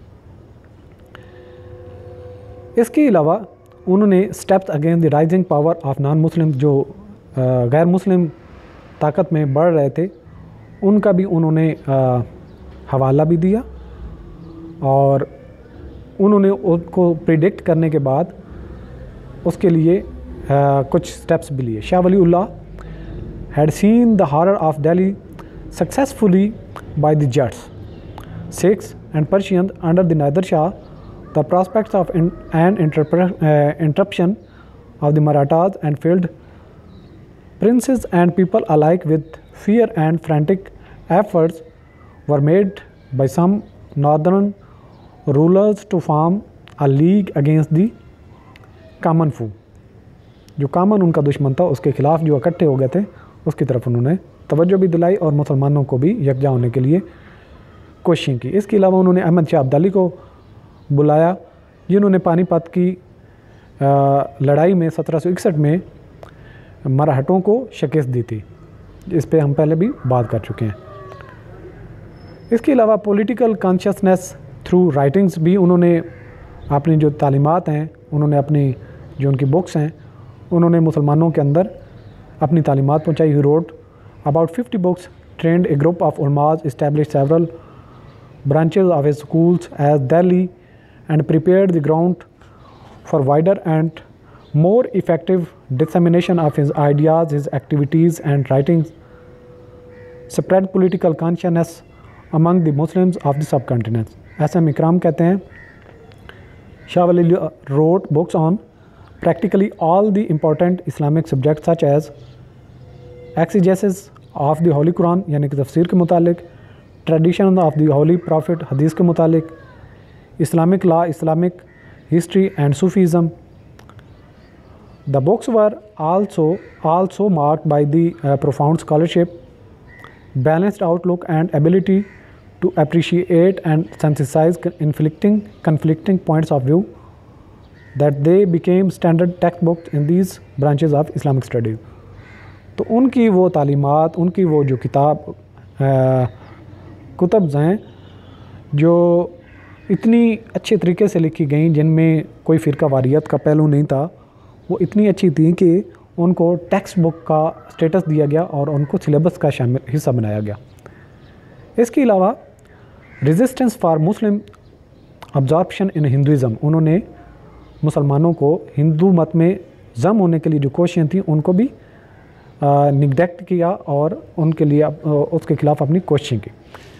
اس کے علاوہ انہوں نے steps against the rising power of non Muslim, جو غیر مسلم طاقت میں بڑھ رہے تھے، ان کا بھی انہوں نے حوالہ بھی دیا اور انہوں نے اس کو پریڈکٹ کرنے کے بعد اس کے لیے کچھ سٹیپس بھی لیے. شاہ ولی Ullah had seen the horror of Delhi successfully by the Jats Sikhs and Persians under the Nadir Shah. The prospects of in, an interp- uh, interruption of the Marathas and filled princes and people alike with fear and frantic efforts were made by some northern rulers to form a league against the common foe. جو common ان کا دشمن تھا اس کے خلاف جو اکٹھے ہو گئے تھے اس کی طرف انہوں نے توجہ بھی دلائی اور مسلمانوں کو بھی یکجا ہونے کے لیے کوششیں کی. اس کے علاوہ انہوں نے احمد شاہ ابدالی کو بلایا جنہوں نے پانی پت کی لڑائی میں سترہ سو اکسٹھ میں مرہٹوں کو شکست دی تھی. اس پہ ہم پہلے بھی بات کر چکے ہیں. اس کے علاوہ پولیٹیکل کانشیسنیس تھرو رائٹنگز بھی انہوں نے اپنی جو تعلیمات ہیں، انہوں نے اپنی جو ان کی بکس ہیں انہوں نے مسلمانوں کے اندر اپنی تعلیمات پہنچائی. He wrote about fifty books, trained a group of ulamas, establish several branches of his schools as Delhi and prepared the ground for wider and more effective dissemination of his ideas. His activities and writings spread political consciousness among the Muslims of the subcontinent. ایسے ہم اکرام کہتے ہیں. Shah Wali wrote books on practically all the important Islamic subjects such as exegesis of the Holy Quran یعنی کہ تفسیر کے متعلق، tradition of the holy prophet حدیث کے متعلق، Islamic law, Islamic history and Sufism. The books were also also marked by the profound scholarship, balanced outlook and ability to appreciate and synthesise inflecting conflicting points of view that they became standard textbooks in these branches of Islamic studies. تو ان کی وہ تعلیمات، ان کی وہ جو کتاب کتب ہیں جو اتنی اچھے طریقے سے لکھی گئیں، جن میں کوئی فرقہ واریت کا پہلو نہیں تھا، وہ اتنی اچھی تھیں کہ ان کو ٹیکسٹ بک کا اسٹیٹس دیا گیا اور ان کو سلیبس کا شامل حصہ بنایا گیا. اس کے علاوہ resistance for Muslim absorption in Hinduism, انہوں نے مسلمانوں کو ہندو مت میں ضم ہونے کے لیے جو کوششیں تھیں ان کو بھی نگلیکٹ کیا اور ان کے لیے اس کے خلاف اپنی کوششیں کی.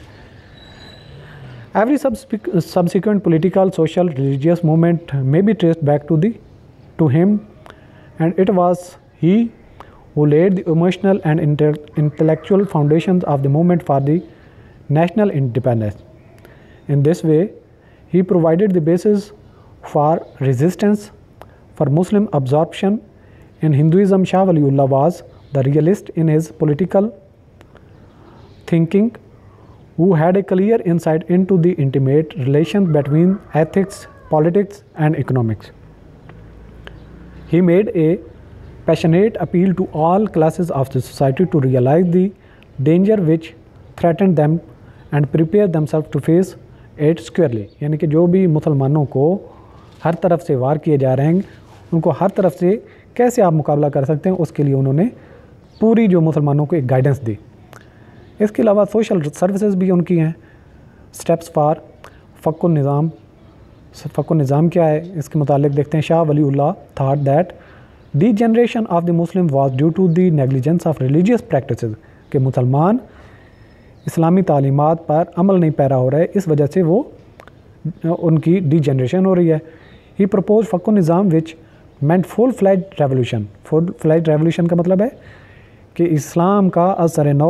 Every subsequent political, social, religious movement may be traced back to the to him, and it was he who laid the emotional and intellectual foundations of the movement for the national independence. In this way, he provided the basis for resistance for Muslim absorption in Hinduism. Shah Wali Ullah was the realist in his political thinking, who had a clear insight into the intimate relations between ethics, politics, and economics. He made a passionate appeal to all classes of the society to realize the danger which threatened them and prepare themselves to face it squarely. یعنی کہ جو بھی مسلمانوں کو ہر طرف سے وار کیے جا رہے ہیں ان کو ہر طرف سے کیسے آپ مقابلہ کر سکتے ہیں، اس کے لیے انہوں نے پوری جو مسلمانوں کو ایک گائیڈنس دی. اس کے علاوہ سوشل سروسز بھی ان کی ہیں. اسٹیپس فار فک النظام. فک النظام کیا ہے اس کے متعلق دیکھتے ہیں. شاہ ولی Ullah thought that the generation of the Muslim was due to the negligence of religious practices, کہ مسلمان اسلامی تعلیمات پر عمل نہیں پیرا ہو رہے، اس وجہ سے وہ ان کی ڈی جنریشن ہو رہی ہے. ہی پرپوز فک النظام وچ meant full fledged revolution. full fledged revolution کا مطلب ہے کہ اسلام کا اثر نو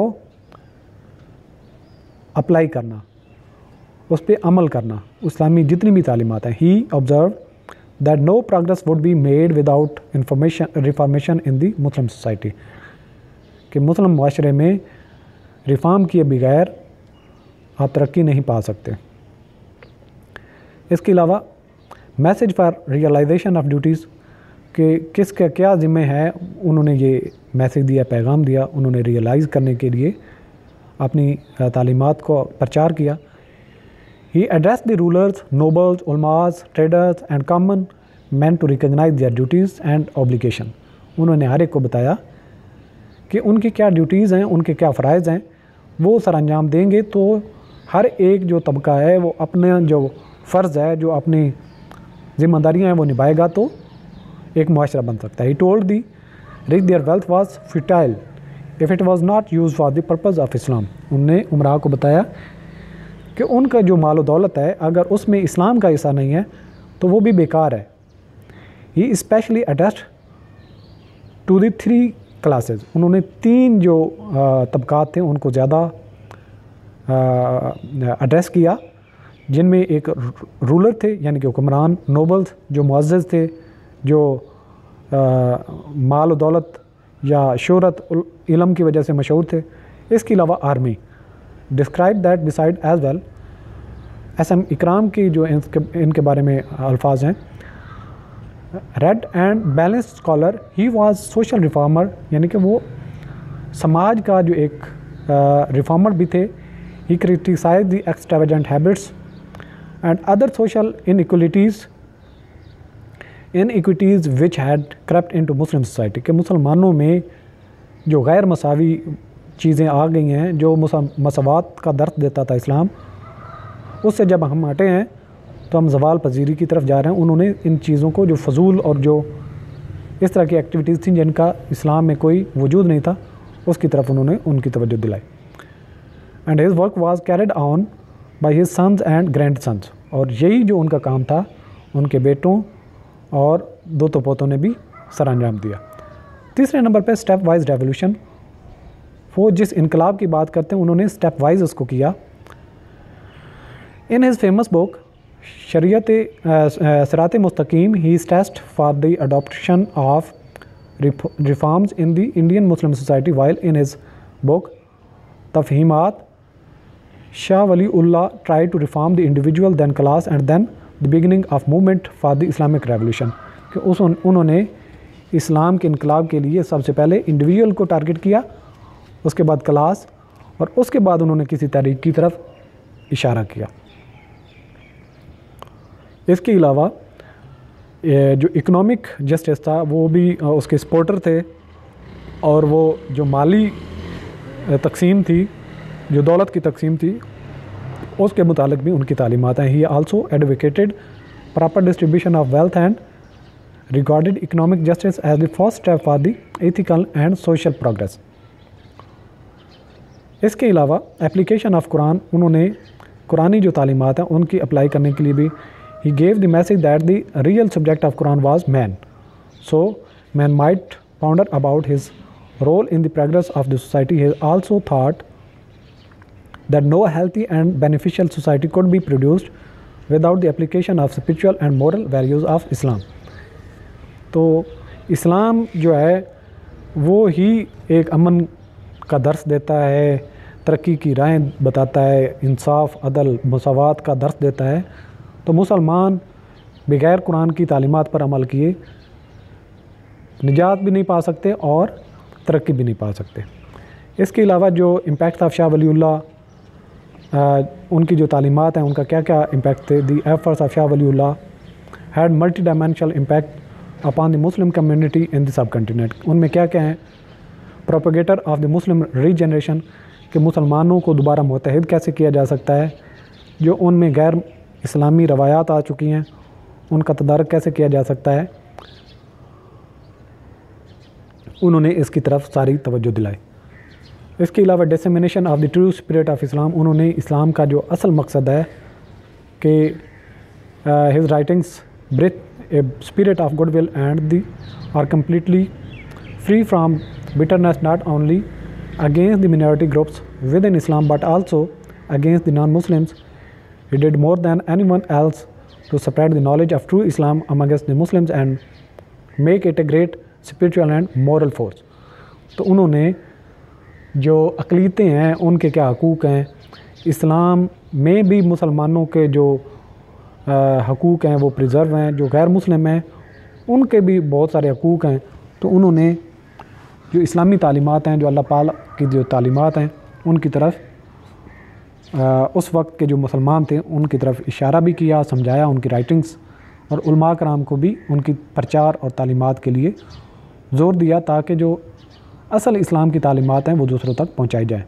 اپلائی کرنا, اس پہ عمل کرنا, اسلامی جتنی بھی تعلیمات ہیں. He observed that no progress would be made without information reformation in the Muslim society, کہ مسلم معاشرے میں ریفارم کیے بغیر آپ ترقی نہیں پا سکتے. اس کے علاوہ message for realization of duties, کہ کس کا کیا ذمہ ہے, انہوں نے یہ میسیج دیا, پیغام دیا, انہوں نے ریئلائز کرنے کے لیے اپنی تعلیمات کو پرچار کیا. He addressed the rulers, nobles, ulmas, traders and common men to recognize their duties and obligation. انہوں نے ہر ایک کو بتایا کہ ان کی کیا ڈیوٹیز ہیں, ان کے کیا فرائض ہیں, وہ سر انجام دیں گے تو ہر ایک جو طبقہ ہے وہ اپنے جو فرض ہے, جو اپنی ذمہ داریاں ہیں وہ نبھائے گا تو ایک معاشرہ بن سکتا ہے. He told the rich their wealth was futile if it was not used for the purpose of Islam. انہوں نے امراء کو بتایا کہ ان کا جو مال و دولت ہے اگر اس میں اسلام کا حصہ نہیں ہے تو وہ بھی بیکار ہے. He especially addressed to the three classes. انہوں نے تین جو طبقات تھے ان کو زیادہ ایڈریس کیا, جن میں ایک رولر تھے یعنی کہ حکمران, نوبلز جو معزز تھے, جو مال و دولت یا شہرت علم کی وجہ سے مشہور تھے. اس کے علاوہ army. Describe that beside as well. S M Ikram کی جو ان کے بارے میں الفاظ ہیں, read and balance scholar, he was social reformer, یعنی کہ وہ سماج کا جو ایک ریفارمر بھی تھے. He criticised the extravagant habits and other social inequalities iniquities which had crept into Muslim society, کہ مسلمانوں میں جو غیر مساوی چیزیں آ گئی ہیں, جو مساوات کا درس دیتا تھا اسلام, اس سے جب ہم ہٹے ہیں تو ہم زوال پذیری کی طرف جا رہے ہیں. انہوں نے ان چیزوں کو جو فضول اور جو اس طرح کی ایکٹیویٹیز تھیں جن کا اسلام میں کوئی وجود نہیں تھا, اس کی طرف انہوں نے ان کی توجہ دلائی. And his work was carried on by his sons and grandsons, اور یہی جو ان کا کام تھا ان کے بیٹوں اور دو تو پوتوں نے بھی سر انجام دیا. تیسرے نمبر پہ اسٹیپ وائز ریولیوشن. وہ جس انقلاب کی بات کرتے ہیں انہوں نے اسٹیپ وائز اس کو کیا. ان his famous book Shariat Sirat Mustaqim, he insisted for the adoption of reforms in the Indian Muslim society, while in his book Tafhimat Shah ولی Ullah try to reform the individual then class and then the beginning of movement for the Islamic revolution, کہ اس انہوں نے اسلام کے انقلاب کے لیے سب سے پہلے انڈیویجول کو ٹارگٹ کیا, اس کے بعد کلاس, اور اس کے بعد انہوں نے کسی تحریک کی طرف اشارہ کیا. اس کے علاوہ جو اکنامک جسٹس تھا وہ بھی اس کے سپورٹر تھے, اور وہ جو مالی تقسیم تھی, جو دولت کی تقسیم تھی, اس کے متعلق بھی ان کی تعلیمات ہیں. He also advocated proper distribution of wealth and regarded economic justice as the first step for the ethical and social progress. اس کے علاوہ اپلیکیشن آف قرآن, انہوں نے قرآنی جو تعلیمات ہیں ان کی اپلائی کرنے کے لیے بھی he gave the message that the real subject of Quran was man, so man might ponder about his role in the progress of the society. He also thought that no healthy and beneficial society could be produced without the application of spiritual and moral values of Islam. تو اسلام جو ہے وہ ہی ایک امن کا درس دیتا ہے, ترقی کی راہیں بتاتا ہے, انصاف, عدل, مساوات کا درس دیتا ہے. تو مسلمان بغیر قرآن کی تعلیمات پر عمل کیے نجات بھی نہیں پا سکتے اور ترقی بھی نہیں پا سکتے. اس کے علاوہ جو امپیکٹ آف شاہ ولی اللہ, ان کی جو تعلیمات ہیں ان کا کیا کیا امپیکٹ تھے. دی ایفرٹس آف شاہ ولی Ullah had multidimensional impact upon the Muslim community in the subcontinent. ان میں کیا کیا ہیں؟ پروپیگیٹر of the Muslim re generation, کہ مسلمانوں کو دوبارہ متحد کیسے کیا جا سکتا ہے, جو ان میں غیر اسلامی روایات آ چکی ہیں ان کا تدارک کیسے کیا جا سکتا ہے, انہوں نے اس کی طرف ساری توجہ دلائی. اس کے علاوہ dissemination of the true spirit of Islam, انہوں نے اسلام کا جو اصل مقصد ہے کہ his writings breathe a spirit of goodwill and the are completely free from bitterness, not only against the minority groups within Islam but also against the non-Muslims. He did more than anyone else to spread the knowledge of true Islam amongst the Muslims and make it a great spiritual and moral force. تو انہوں نے جو اقلیتیں ہیں ان کے کیا حقوق ہیں، اسلام میں بھی مسلمانوں کے جو حقوق ہیں وہ پریزرو ہیں، جو غیر مسلم ہیں ان کے بھی بہت سارے حقوق ہیں. تو انہوں نے جو اسلامی تعلیمات ہیں، جو اللہ پاک کی جو تعلیمات ہیں ان کی طرف اس وقت کے جو مسلمان تھے ان کی طرف اشارہ بھی کیا، سمجھایا، ان کی رائٹنگز اور علماء کرام کو بھی ان کی پرچار اور تعلیمات کے لیے زور دیا تاکہ جو اصل اسلام کی تعلیمات ہیں وہ دوسروں تک پہنچائی جائیں.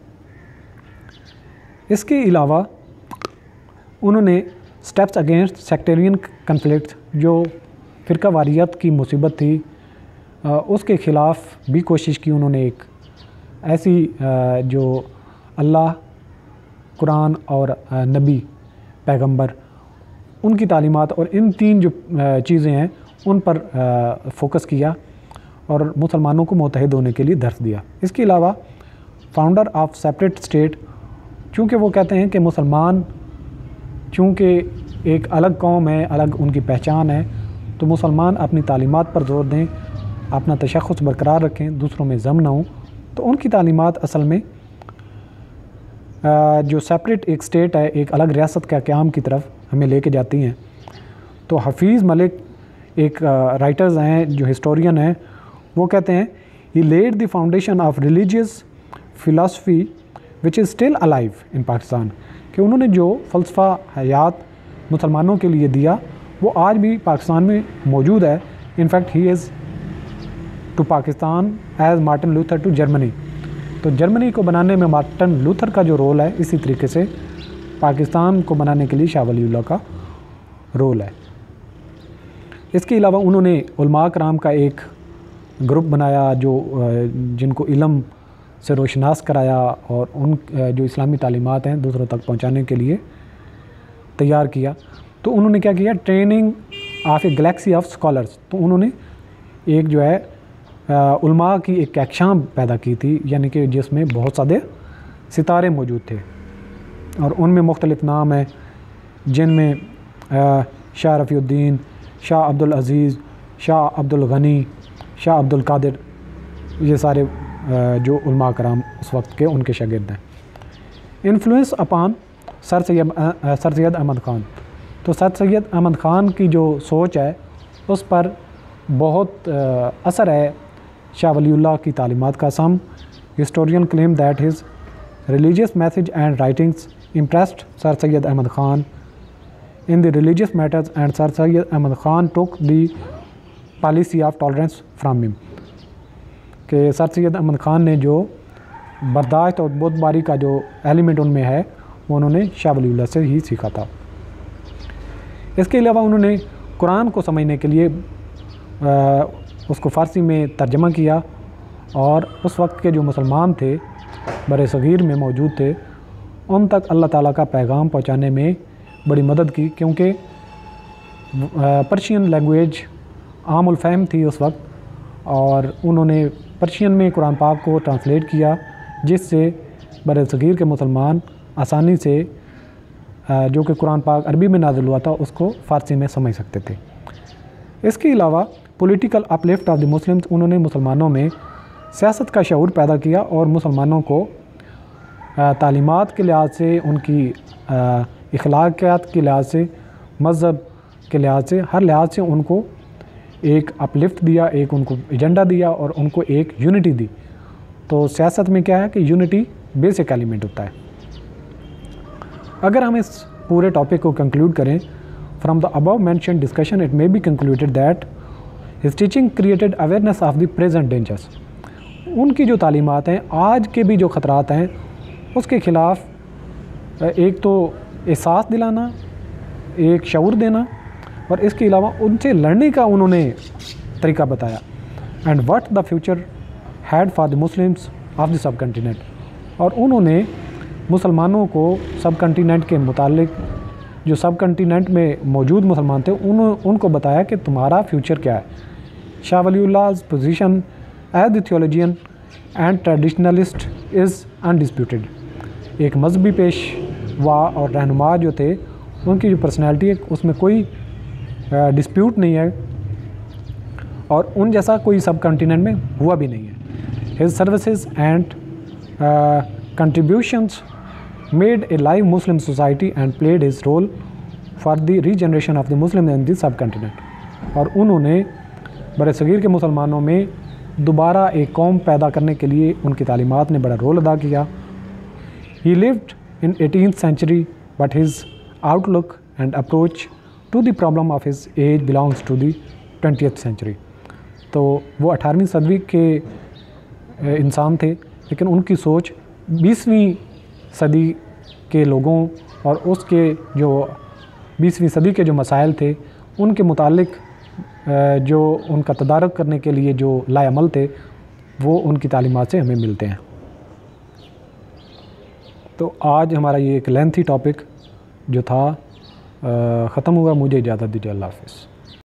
اس کے علاوہ انہوں نے سٹیپس اگینسٹ سیکٹیرین کنفلکٹ، جو فرقہ واریت کی مصیبت تھی اس کے خلاف بھی کوشش کی. انہوں نے ایک ایسی جو اللہ، قرآن اور نبی پیغمبر ان کی تعلیمات اور ان تین جو چیزیں ہیں ان پر فوکس کیا اور مسلمانوں کو متحد ہونے کے لیے درس دیا. اس کے علاوہ فاؤنڈر آف سیپریٹ اسٹیٹ، چونکہ وہ کہتے ہیں کہ مسلمان چونکہ ایک الگ قوم ہے، الگ ان کی پہچان ہے، تو مسلمان اپنی تعلیمات پر زور دیں، اپنا تشخص برقرار رکھیں، دوسروں میں ضم نہ ہوں. تو ان کی تعلیمات اصل میں جو سیپریٹ ایک اسٹیٹ ہے، ایک الگ ریاست کا قیام کی طرف ہمیں لے کے جاتی ہیں. تو حفیظ ملک ایک رائٹرز ہیں جو ہسٹورین ہیں، وہ کہتے ہیں he laid the foundation of religious philosophy which is still alive in Pakistan, کہ انہوں نے جو فلسفہ حیات مسلمانوں کے لیے دیا وہ آج بھی پاکستان میں موجود ہے. In fact he is to Pakistan as Martin Luther to Germany. تو جرمنی کو بنانے میں مارٹن لوتھر کا جو رول ہے، اسی طریقے سے پاکستان کو بنانے کے لیے شاہ ولی اللہ کا رول ہے. اس کے علاوہ انہوں نے علماء کرام کا ایک گروپ بنایا جو جن کو علم سے روشناس کرایا اور ان جو اسلامی تعلیمات ہیں دوسروں تک پہنچانے کے لیے تیار کیا. تو انہوں نے کیا کیا، training of a galaxy of scholars. تو انہوں نے ایک جو ہے علماء کی ایک اقشام پیدا کی تھی، یعنی کہ جس میں بہت سارے ستارے موجود تھے اور ان میں مختلف نام ہیں، جن میں شاہ رفیع الدین، شاہ عبد العزیز، شاہ عبد الغنی، شاہ عبد القادر، یہ سارے جو علماء کرام اس وقت کے ان کے شاگرد ہیں. انفلوئنس اپان سر سید سر سید احمد خان. تو سر سید احمد خان کی جو سوچ ہے اس پر بہت اثر ہے شاہ ولی اللہ کی تعلیمات کا. Some historian claim that his religious message and writings impressed sir Syed Ahmad Khan in the religious matters and Sir Syed Ahmad Khan took the policy of tolerance from him. کہ سر سید احمد خان نے جو برداشت اور بت باری کا جو ایلیمنٹ ان میں ہے وہ انہوں نے شاہ ولی اللہ سے ہی سیکھا تھا. اس کے علاوہ انہوں نے قرآن کو سمجھنے کے لیے اس کو فارسی میں ترجمہ کیا اور اس وقت کے جو مسلمان تھے بر صغیر میں موجود تھے ان تک اللہ تعالیٰ کا پیغام پہنچانے میں بڑی مدد کی، کیونکہ پرشین لینگویج عام الفہم تھی اس وقت، اور انہوں نے پرشین میں قرآن پاک کو ٹرانسلیٹ کیا جس سے بر صغیر کے مسلمان آسانی سے جو کہ قرآن پاک عربی میں نازل ہوا تھا اس کو فارسی میں سمجھ سکتے تھے. اس کے علاوہ political uplift of the Muslims, انہوں نے مسلمانوں میں سیاست کا شعور پیدا کیا اور مسلمانوں کو تعلیمات کے لحاظ سے، ان کی اخلاقیات کے لحاظ سے، مذہب کے لحاظ سے، ہر لحاظ سے ان کو ایک اپلفٹ دیا، ایک ان کو ایجنڈا دیا اور ان کو ایک یونٹی دی. تو سیاست میں کیا ہے کہ یونٹی بیسک ایلیمنٹ ہوتا ہے. اگر ہم اس پورے ٹاپک کو کنکلوڈ کریں، from the above mentioned discussion it may be concluded that his teaching created awareness of the present dangers. ان کی جو تعلیمات ہیں آج کے بھی جو خطرات ہیں اس کے خلاف ایک تو احساس دلانا، ایک شعور دینا، اور اس کے علاوہ ان سے لڑنے کا انہوں نے طریقہ بتایا. And what the future had for the Muslims of the subcontinent. اور انہوں نے مسلمانوں کو سب کنٹیننٹ کے متعلق جو سب کنٹیننٹ میں موجود مسلمان تھے ان ان کو بتایا کہ تمہارا فیوچر کیا ہے. شاہ ولی Ullah position as the theologian and traditionalist is undisputed. ایک مذہبی پیشوا اور رہنما جو تھے ان کی جو پرسنالٹی ہے اس میں کوئی ڈسپیوٹ نہیں ہے اور ان جیسا کوئی سب کنٹیننٹ میں ہوا بھی نہیں ہے. His services and contributions made a live Muslim society and played his role for the regeneration of the Muslim in the subcontinent. اور انہوں نے بر صغیر کے مسلمانوں میں دوبارہ ایک قوم پیدا کرنے کے لیے ان کی تعلیمات نے بڑا رول ادا کیا. He lived in eighteenth century but his outlook and approach to the problem of his age belongs to the twentieth century. تو وہ اٹھارہویں صدی کے انسان تھے لیکن ان کی سوچ بیسویں صدی کے لوگوں اور اس کے جو بیسویں صدی کے جو مسائل تھے ان کے متعلق جو ان کا تدارک کرنے کے لیے جو لائے عمل تھے وہ ان کی تعلیمات سے ہمیں ملتے ہیں. تو آج ہمارا یہ ایک لینتھی ٹاپک جو تھا ختم ہوا. مجھے اجازت دیجیے. اللہ حافظ.